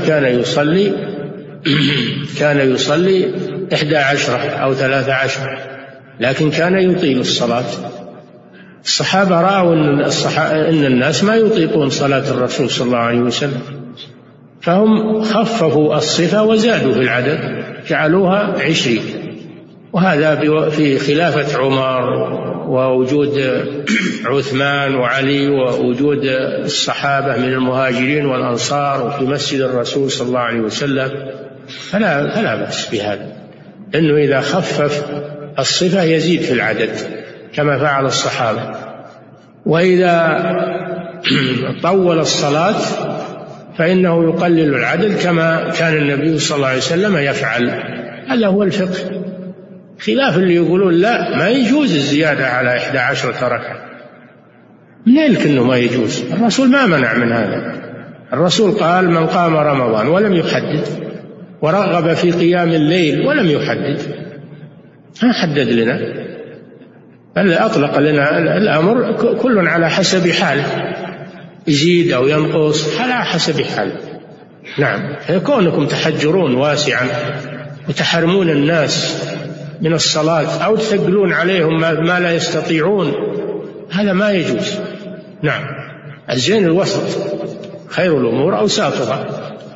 كان يصلي 11 أو 13، لكن كان يطيل الصلاة. الصحابة رأوا أن الناس ما يطيقون صلاة الرسول صلى الله عليه وسلم، فهم خففوا الصفة وزادوا في العدد، جعلوها 20. وهذا في خلافة عمر ووجود عثمان وعلي ووجود الصحابة من المهاجرين والأنصار وفي مسجد الرسول صلى الله عليه وسلم، فلا بأس بهذا، إنه إذا خفف الصفة يزيد في العدد كما فعل الصحابة. وإذا طول الصلاة فإنه يقلل العدد كما كان النبي صلى الله عليه وسلم يفعل. هذا هو الفقه، خلاف اللي يقولون لا ما يجوز الزيادة على 11 ركعة. منين إنه ما يجوز؟ الرسول ما منع من هذا. الرسول قال: من قام رمضان ولم يحدد، ورغب في قيام الليل ولم يحدد، ما حدد لنا، بل أطلق لنا الأمر كل على حسب حاله، يزيد أو ينقص على حسب حاله. نعم. كونكم تحجرون واسعا وتحرمون الناس من الصلاة أو تثقلون عليهم ما لا يستطيعون، هذا ما يجوز. نعم. الزين الوسط، خير الأمور أوساطها.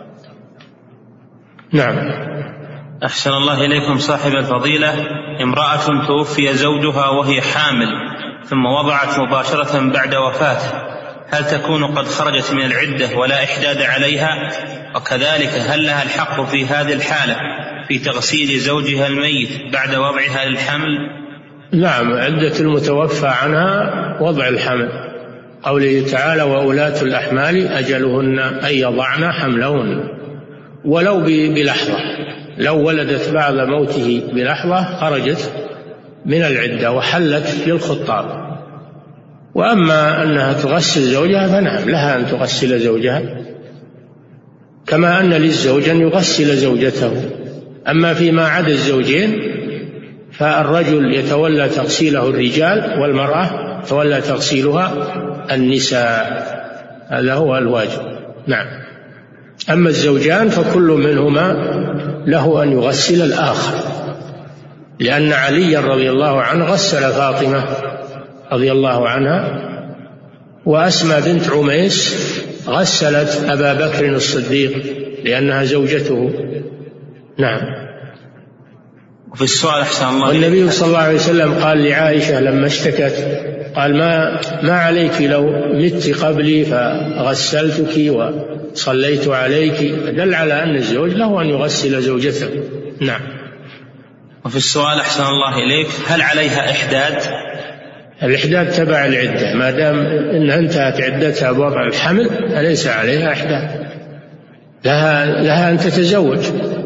نعم. أحسن الله إليكم صاحب الفضيلة. امرأة توفي زوجها وهي حامل ثم وضعت مباشرة بعد وفاته، هل تكون قد خرجت من العدة ولا إحداد عليها؟ وكذلك هل لها الحق في هذه الحالة في تغسيل زوجها الميت بعد وضعها للحمل؟ نعم. عدة المتوفى عنها وضع الحمل، قوله تعالى: وأولاة الأحمال أجلهن أن يضعن حملهن، ولو بلحظة، لو ولدت بعد موته بلحظة خرجت من العدة وحلت للخطاب. وأما أنها تغسل زوجها فنعم، لها أن تغسل زوجها كما أن للزوج أن يغسل زوجته. أما فيما عدا الزوجين فالرجل يتولى تغسيله الرجال، والمرأة تولى تغسيلها النساء، هذا هو الواجب. نعم. أما الزوجان فكل منهما له أن يغسل الآخر، لأن علي رضي الله عنه غسل فاطمة رضي الله عنها، وأسمى بنت عميس غسلت أبا بكر الصديق لأنها زوجته. نعم. وفي السؤال أحسن الله، والنبي صلى الله عليه وسلم قال لعائشة لما اشتكت، قال: ما عليك لو مت قبلي فغسلتك وصليت عليك، دل على أن الزوج له أن يغسل زوجته. نعم. وفي السؤال أحسن الله إليك، هل عليها إحداد؟ الإحداد تبع العدة، ما دام إنها انتهت عدتها بوضع الحمل فليس عليها إحداد، لها أن تتزوج.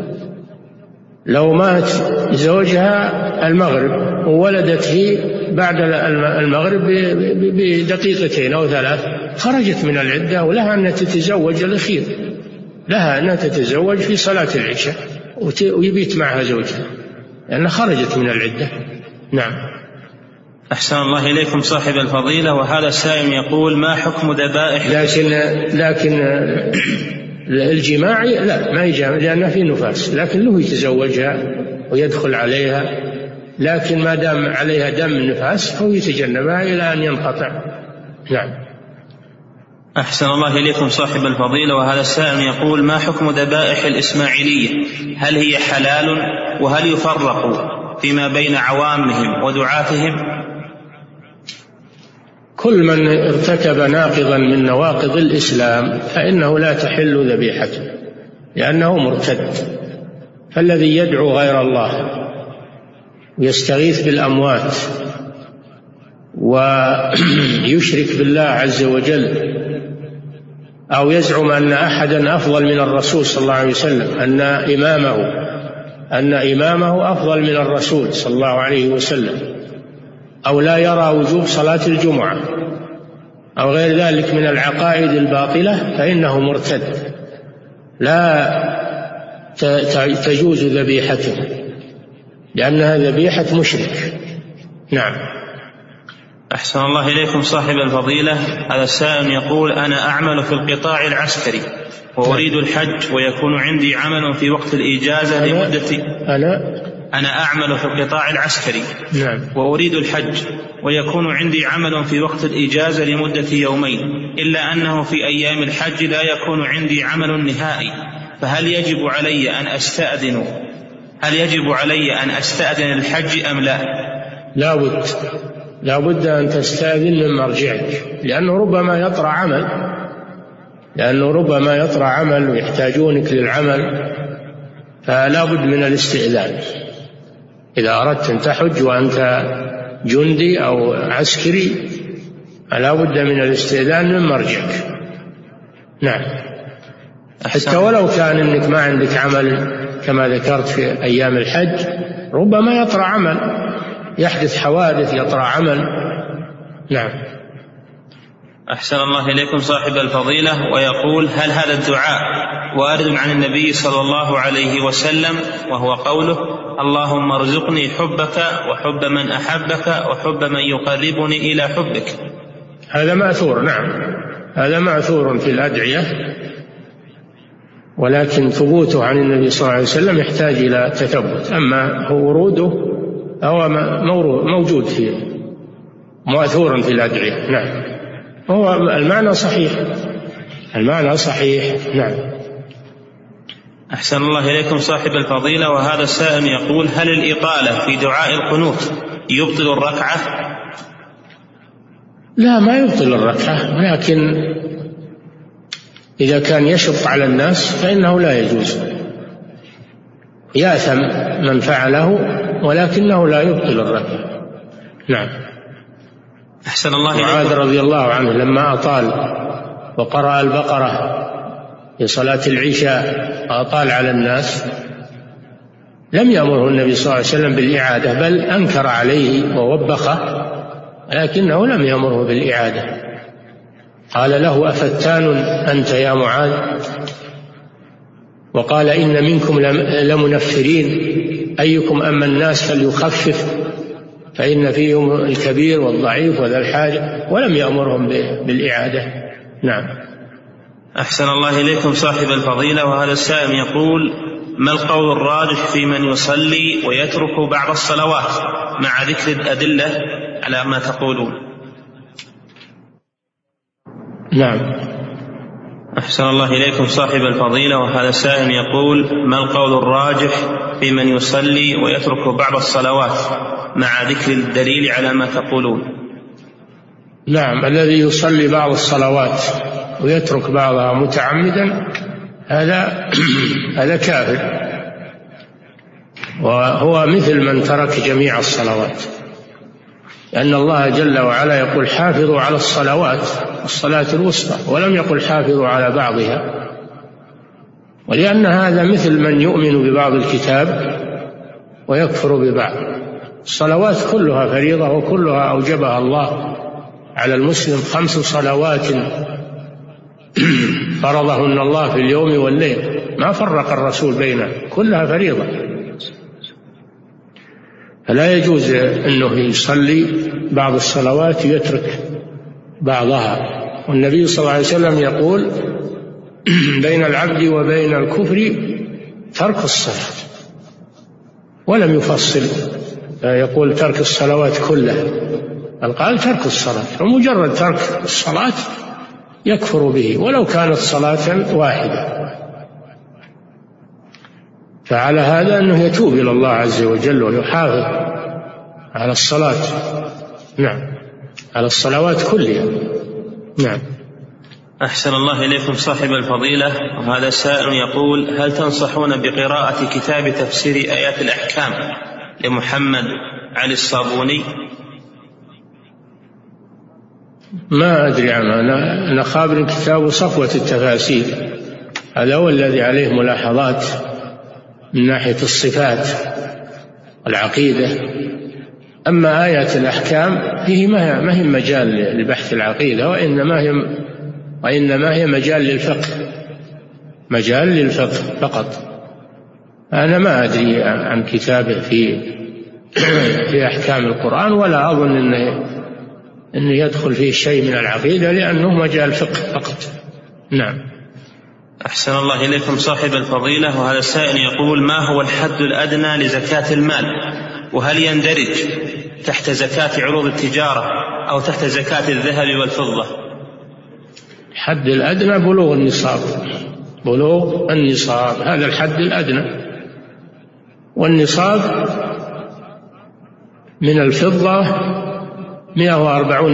لو مات زوجها المغرب وولدت هي بعد المغرب بدقيقتين أو 3 خرجت من العدة، ولها أن تتزوج الأخير، لها أن تتزوج في صلاة العشاء ويبيت معها زوجها لأنها خرجت من العدة. نعم. أحسن الله إليكم صاحب الفضيلة، وهذا السائل يقول: ما حكم ذبائح؟ لكن الجماع لا، ما يجامع لأنه في نفاس، لكن له يتزوجها ويدخل عليها، لكن ما دام عليها دم نفاس فهو يتجنبها إلى أن ينقطع. نعم. أحسن الله إليكم صاحب الفضيلة، وهذا السائل يقول: ما حكم ذبائح الإسماعيلية؟ هل هي حلال؟ وهل يفرق فيما بين عوامهم ودعاتهم؟ كل من ارتكب ناقضا من نواقض الإسلام فإنه لا تحل ذبيحته لأنه مرتد. فالذي يدعو غير الله ويستغيث بالأموات ويشرك بالله عز وجل، أو يزعم أن أحدا أفضل من الرسول صلى الله عليه وسلم، أن إمامه أفضل من الرسول صلى الله عليه وسلم، أو لا يرى وجوب صلاة الجمعة أو غير ذلك من العقائد الباطلة، فإنه مرتد لا تجوز ذبيحته لأنها ذبيحة مشرك. نعم. أحسن الله إليكم صاحب الفضيلة، هذا السائل يقول: أنا أعمل في القطاع العسكري وأريد الحج ويكون عندي عمل في وقت الإجازة لمدة أنا أعمل في القطاع العسكري. نعم. وأريد الحج ويكون عندي عمل في وقت الإجازة لمدة يومين، إلا أنه في أيام الحج لا يكون عندي عمل نهائي، فهل يجب علي أن أستأذن الحج أم لا؟ لا بد أن تستأذن من مرجعك، لأنه ربما يطرأ عمل ويحتاجونك للعمل، فلا بد من الاستئذان. إذا أردت أن تحج وأنت جندي أو عسكري فلا بد من الاستئذان من مرجعك. نعم. حتى ولو كان إنك ما عندك عمل كما ذكرت في أيام الحج، ربما يطرأ عمل، يحدث حوادث يطرأ عمل. نعم. أحسن الله إليكم صاحب الفضيلة، ويقول: هل هذا الدعاء وارد عن النبي صلى الله عليه وسلم، وهو قوله: اللهم ارزقني حبك وحب من أحبك وحب من يقربني إلى حبك؟ هذا مأثور. نعم، هذا مأثور في الأدعية، ولكن ثبوته عن النبي صلى الله عليه وسلم يحتاج إلى تثبت. أما هو وروده هو موجود فيه، مأثور في الأدعية. نعم، هو المعنى صحيح. نعم. أحسن الله إليكم صاحب الفضيلة، وهذا السائل يقول: هل الإطالة في دعاء القنوت يبطل الركعة؟ لا، ما يبطل الركعة، لكن إذا كان يشق على الناس فإنه لا يجوز، يأثم من فعله، ولكنه لا يبطل الركعة. نعم. أحسن الله إليكم. معاذ رضي الله عنه لما أطال وقرأ البقرة في صلاة العشاء أطال على الناس، لم يأمره النبي صلى الله عليه وسلم بالإعادة، بل أنكر عليه ووبخه، لكنه لم يأمره بالإعادة. قال له: أفتان أنت يا معاذ؟ وقال: إن منكم لمنفرين، أيكم أما الناس فليخفف، فإن فيهم الكبير والضعيف وذا الحاجة، ولم يأمرهم بالإعادة. نعم. أحسن الله إليكم صاحب الفضيلة، وهذا السائل يقول: ما القول الراجح في من يصلي ويترك بعض الصلوات مع ذكر الأدلة على ما تقولون؟ نعم. أحسن الله إليكم صاحب الفضيلة، وهذا السائل يقول: ما القول الراجح في من يصلي ويترك بعض الصلوات مع ذكر الدليل على ما تقولون؟ نعم، الذي يصلي بعض الصلوات ويترك بعضها متعمدا هذا كافر، وهو مثل من ترك جميع الصلوات، لأن الله جل وعلا يقول: حافظوا على الصلوات الصلاة الوسطى، ولم يقل حافظوا على بعضها. ولأن هذا مثل من يؤمن ببعض الكتاب ويكفر ببعض. الصلوات كلها فريضة، وكلها أوجبها الله على المسلم، 5 صلوات فرضهن الله في اليوم والليل، ما فرق الرسول بينها، كلها فريضة. فلا يجوز أنه يصلي بعض الصلوات يترك بعضها. والنبي صلى الله عليه وسلم يقول بين العبد وبين الكفر ترك الصلاة، ولم يفصل يقول ترك الصلوات كلها، بل قال ترك الصلاة، ومجرد ترك الصلاة يكفر به ولو كانت صلاة واحدة. فعلى هذا أنه يتوب إلى الله عز وجل ويحافظ على الصلاة، نعم، على الصلوات كلها. نعم. أحسن الله إليكم صاحب الفضيلة. وهذا سائل يقول: هل تنصحون بقراءة كتاب تفسير آيات الأحكام لمحمد علي الصابوني؟ ما أدري عنه، أنا خابر كتاب صفوة التفاسير، هذا هو الذي عليه ملاحظات من ناحية الصفات والعقيدة. أما آيات الأحكام فيه ما هي مجال لبحث العقيدة، وإنما هي مجال للفقه فقط. أنا ما أدري عن كتابه في أحكام القرآن، ولا أظن أنه يدخل فيه شيء من العقيدة، لأنه مجال فقه فقط. نعم. أحسن الله إليكم صاحب الفضيلة. وهذا السائل يقول: ما هو الحد الأدنى لزكاة المال؟ وهل يندرج تحت زكاة عروض التجارة أو تحت زكاة الذهب والفضة؟ الحد الأدنى بلوغ النصاب، هذا الحد الأدنى. والنصاب من الفضة 140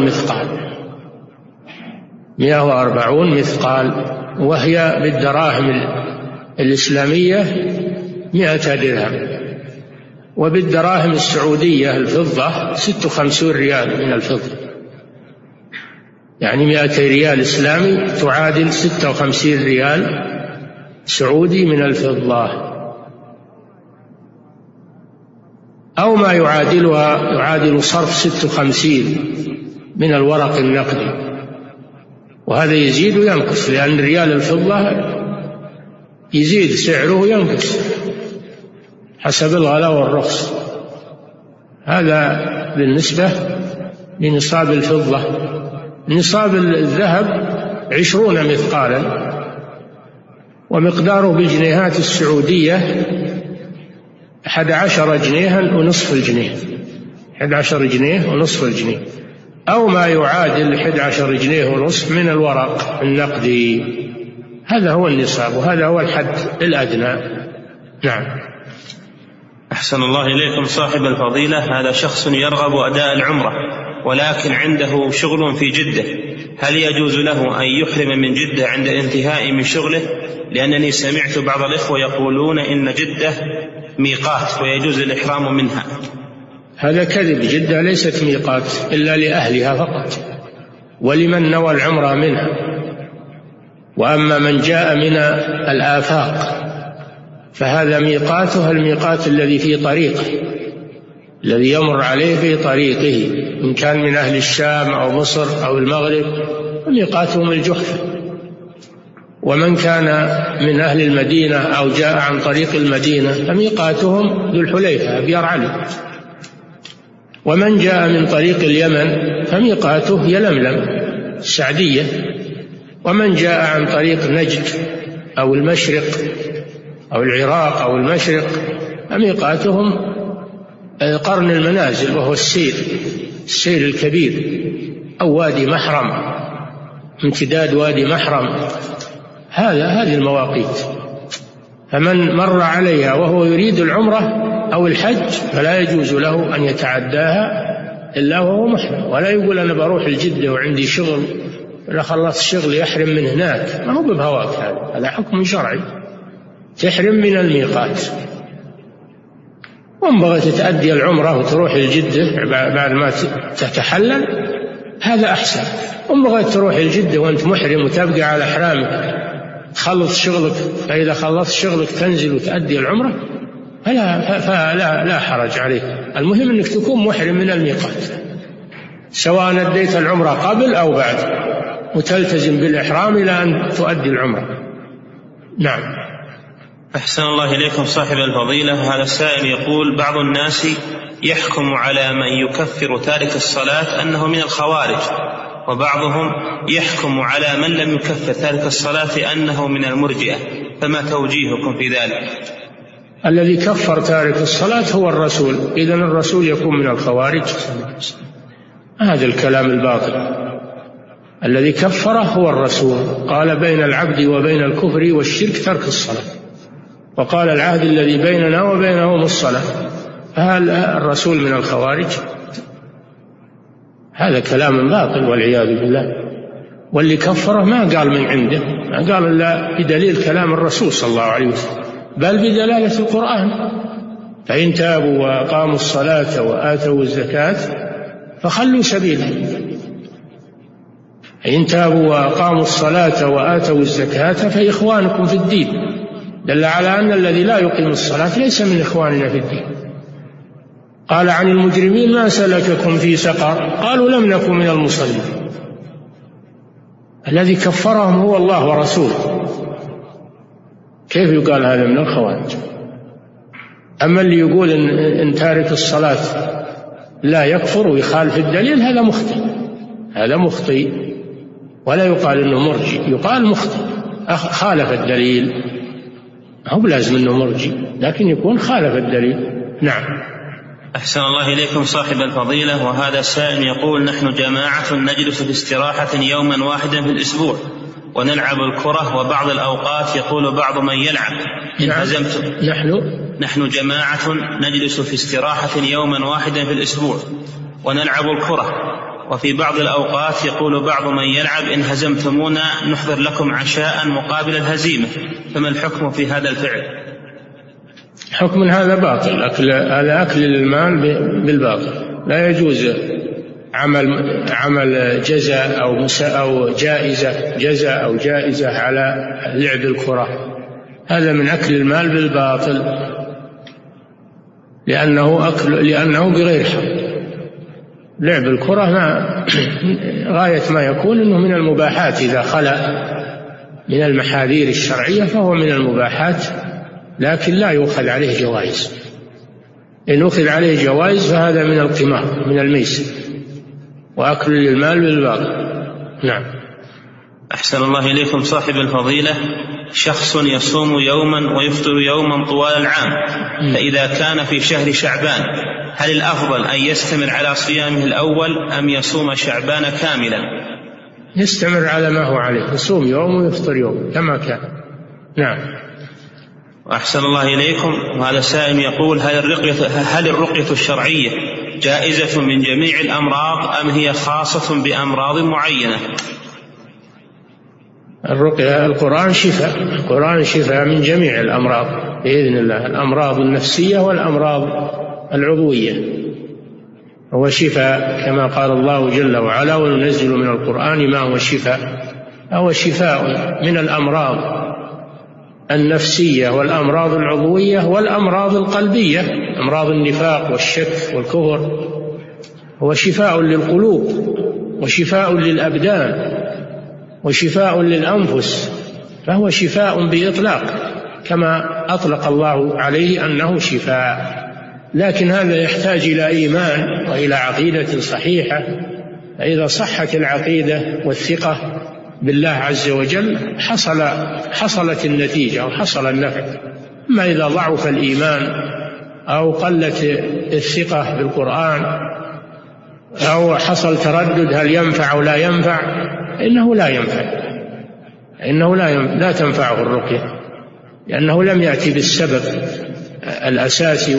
مثقال، وهي بالدراهم الإسلامية 100 درهم، وبالدراهم السعودية الفضة 56 ريال من الفضة، يعني 200 ريال إسلامي تعادل 56 ريال سعودي من الفضة، أو ما يعادل صرف 56 من الورق النقدي. وهذا يزيد وينقص، لأن ريال الفضة يزيد سعره وينقص حسب الغلاء والرخص. هذا بالنسبة لنصاب الفضة. نصاب الذهب 20 مثقالا، ومقداره بالجنيهات السعودية 11 جنيها ونصف الجنيه، 11 جنيه ونصف الجنيه، أو ما يعادل 11 جنيه ونصف من الورق النقدي. هذا هو النصاب، وهذا هو الحد الأدنى. نعم. أحسن الله إليكم صاحب الفضيلة. هذا شخص يرغب أداء العمرة ولكن عنده شغل في جدة، هل يجوز له أن يحرم من جدة عند الانتهاء من شغله؟ لأنني سمعت بعض الإخوة يقولون إن جدة ميقات ويجوز الإحرام منها. هذا كذب، جدة ليست ميقات إلا لأهلها فقط ولمن نوى العمرة منها. وأما من جاء من الآفاق فهذا ميقاته الميقات الذي في طريقه، الذي يمر عليه في طريقه، إن كان من أهل الشام أو مصر أو المغرب ميقاتهم الجحفة. ومن كان من أهل المدينة أو جاء عن طريق المدينة فميقاتهم ذو الحليفة أبيار علي. ومن جاء من طريق اليمن فميقاته يلملم السعدية. ومن جاء عن طريق نجد أو المشرق أو العراق أو المشرق فميقاتهم قرن المنازل، وهو السير الكبير، أو وادي محرم، امتداد وادي محرم. هذه المواقيت. فمن مر عليها وهو يريد العمرة أو الحج فلا يجوز له أن يتعداها إلا وهو محرم، ولا يقول أنا بروح الجدة وعندي شغل، إذا خلصت الشغل يحرم من هناك. ما هو بهواك، هذا حكم شرعي، تحرم من الميقات. وإن بغيت تأدي العمرة وتروح الجدة بعد ما تتحلل هذا أحسن. وإن بغيت تروح الجدة وأنت محرم وتبقى على إحرامك تخلص شغلك، فإذا خلصت شغلك تنزل وتأدي العمرة فلا حرج عليك. المهم أنك تكون محرم من الميقات، سواء أديت العمرة قبل أو بعد، وتلتزم بالإحرام إلى أن تؤدي العمرة. نعم. أحسن الله إليكم صاحب الفضيلة. هذا السائل يقول: بعض الناس يحكم على من يكفر تارك الصلاة أنه من الخوارج، وبعضهم يحكم على من لم يكفر تارك الصلاة أنه من المرجئة، فما توجيهكم في ذلك؟ الذي كفر تارك الصلاة هو الرسول، إذن الرسول يكون من الخوارج؟ هذا الكلام الباطل. الذي كفره هو الرسول، قال بين العبد وبين الكفر والشرك ترك الصلاة، وقال العهد الذي بيننا وبينهم الصلاة، فهل الرسول من الخوارج؟ هذا كلام باطل والعياذ بالله. واللي كفره ما قال من عنده، ما قال إلا بدليل كلام الرسول صلى الله عليه وسلم، بل بدلالة القرآن: فإن تابوا وأقاموا الصلاة وآتوا الزكاة فخلوا سبيلهم. إن تابوا وأقاموا الصلاة وآتوا الزكاة فإخوانكم في الدين، دل على أن الذي لا يقيم الصلاة ليس من إخواننا في الدين. قال عن المجرمين: ما سلككم في سقر؟ قالوا: لم نكن من المصلين. الذي كفرهم هو الله ورسوله، كيف يقال هذا من الخوارج؟ أما اللي يقول إن تارك الصلاة لا يكفر ويخالف الدليل، هذا مخطئ، هذا مخطئ، ولا يقال إنه مرجئ، يقال مخطئ خالف الدليل. هو لازم إنه مرجئ، لكن يكون خالف الدليل. نعم. أحسن الله إليكم صاحب الفضيلة. وهذا سائل يقول: نحن جماعة نجلس في استراحة يوما واحدا في الأسبوع ونلعب الكرة، وبعض الأوقات يقول بعض من يلعب إن هزمتم. نحن جماعة نجلس في استراحة يوما واحدا في الأسبوع ونلعب الكرة، وفي بعض الأوقات يقول بعض من يلعب إن هزمتمونا نحضر لكم عشاء مقابل الهزيمة، فما الحكم في هذا الفعل؟ حكم هذا باطل، هذا أكل المال بالباطل. لا يجوز عمل جزاء أو جزاء أو جائزة على لعب الكرة، هذا من أكل المال بالباطل، لأنه بغير حق. لعب الكرة غاية ما يكون أنه من المباحات، إذا خلا من المحاذير الشرعية فهو من المباحات، لكن لا يؤخذ عليه جوائز. إن أخذ عليه جوائز فهذا من القمار، من الميسر، وأكل المال بالباطل. نعم. أحسن الله إليكم صاحب الفضيلة. شخص يصوم يوما ويفطر يوما طوال العام، فإذا كان في شهر شعبان هل الأفضل أن يستمر على صيامه الأول أم يصوم شعبان كاملا؟ يستمر على ما هو عليه، يصوم يوم ويفطر يوم كما كان. نعم. وأحسن الله إليكم. وهذا سائل يقول: هل الرقية الشرعية جائزة من جميع الأمراض أم هي خاصة بأمراض معينة؟ الرقية، القرآن شفاء من جميع الأمراض بإذن الله، الأمراض النفسية والأمراض العضوية، هو شفاء كما قال الله جل وعلا: وننزل من القرآن ما هو شفاء. هو شفاء من الأمراض النفسية والأمراض العضوية والأمراض القلبية، أمراض النفاق والشك والكفر. هو شفاء للقلوب وشفاء للأبدان وشفاء للأنفس، فهو شفاء بإطلاق كما أطلق الله عليه أنه شفاء. لكن هذا يحتاج إلى إيمان وإلى عقيدة صحيحة، فإذا صحت العقيدة والثقة بالله عز وجل حصلت النتيجة أو حصل النفع. أما إذا ضعف الإيمان أو قلت الثقة بالقرآن أو حصل تردد هل ينفع أو لا ينفع، إنه لا ينفع، لا تنفعه الرقية، لأنه لم يأتي بالسبب الأساسي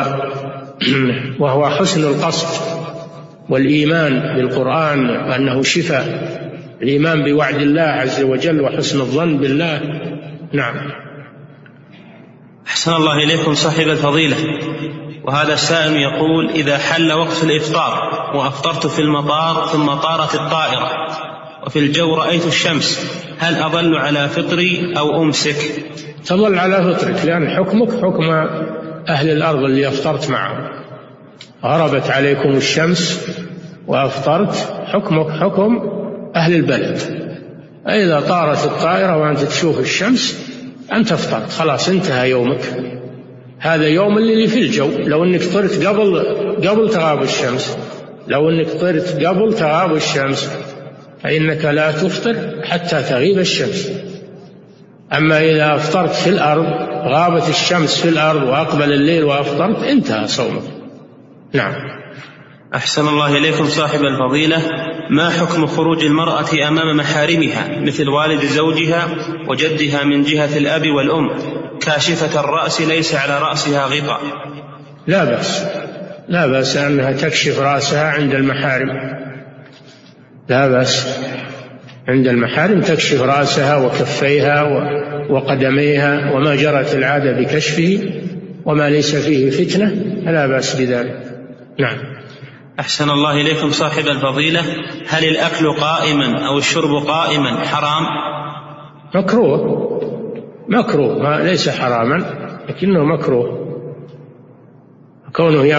وهو حسن القصد والإيمان بالقرآن وأنه شفاء، الإيمان بوعد الله عز وجل وحسن الظن بالله. نعم. أحسن الله إليكم صاحب الفضيلة. وهذا السائل يقول: إذا حل وقت الإفطار وأفطرت في المطار ثم طارت الطائرة وفي الجو رأيت الشمس، هل أظل على فطري أو أمسك؟ تظل على فطرك، لأن حكمك حكم أهل الأرض اللي أفطرت معهم. غربت عليكم الشمس وأفطرت، حكمك حكم أهل البلد. إذا طارت الطائرة وأنت تشوف الشمس أنت أفطرت، خلاص انتهى يومك، هذا يوم اللي في الجو. لو أنك طرت قبل تغاب الشمس، لو أنك طرت قبل تغاب الشمس فإنك لا تفطر حتى تغيب الشمس. أما إذا أفطرت في الأرض، غابت الشمس في الأرض وأقبل الليل وأفطرت، انتهى صومك. نعم. أحسن الله إليكم صاحب الفضيلة، ما حكم خروج المرأة أمام محارمها مثل والد زوجها وجدها من جهة الأب والأم كاشفة الرأس ليس على رأسها غطاء؟ لا بأس، لا بأس أنها تكشف رأسها عند المحارم، لا بأس عند المحارم تكشف رأسها وكفيها وقدميها، وما جرت العادة بكشفه وما ليس فيه فتنة لا بأس بذلك. نعم. أحسن الله إليكم صاحب الفضيلة، هل الأكل قائما أو الشرب قائما حرام؟ مكروه ليس حراما لكنه مكروه كونه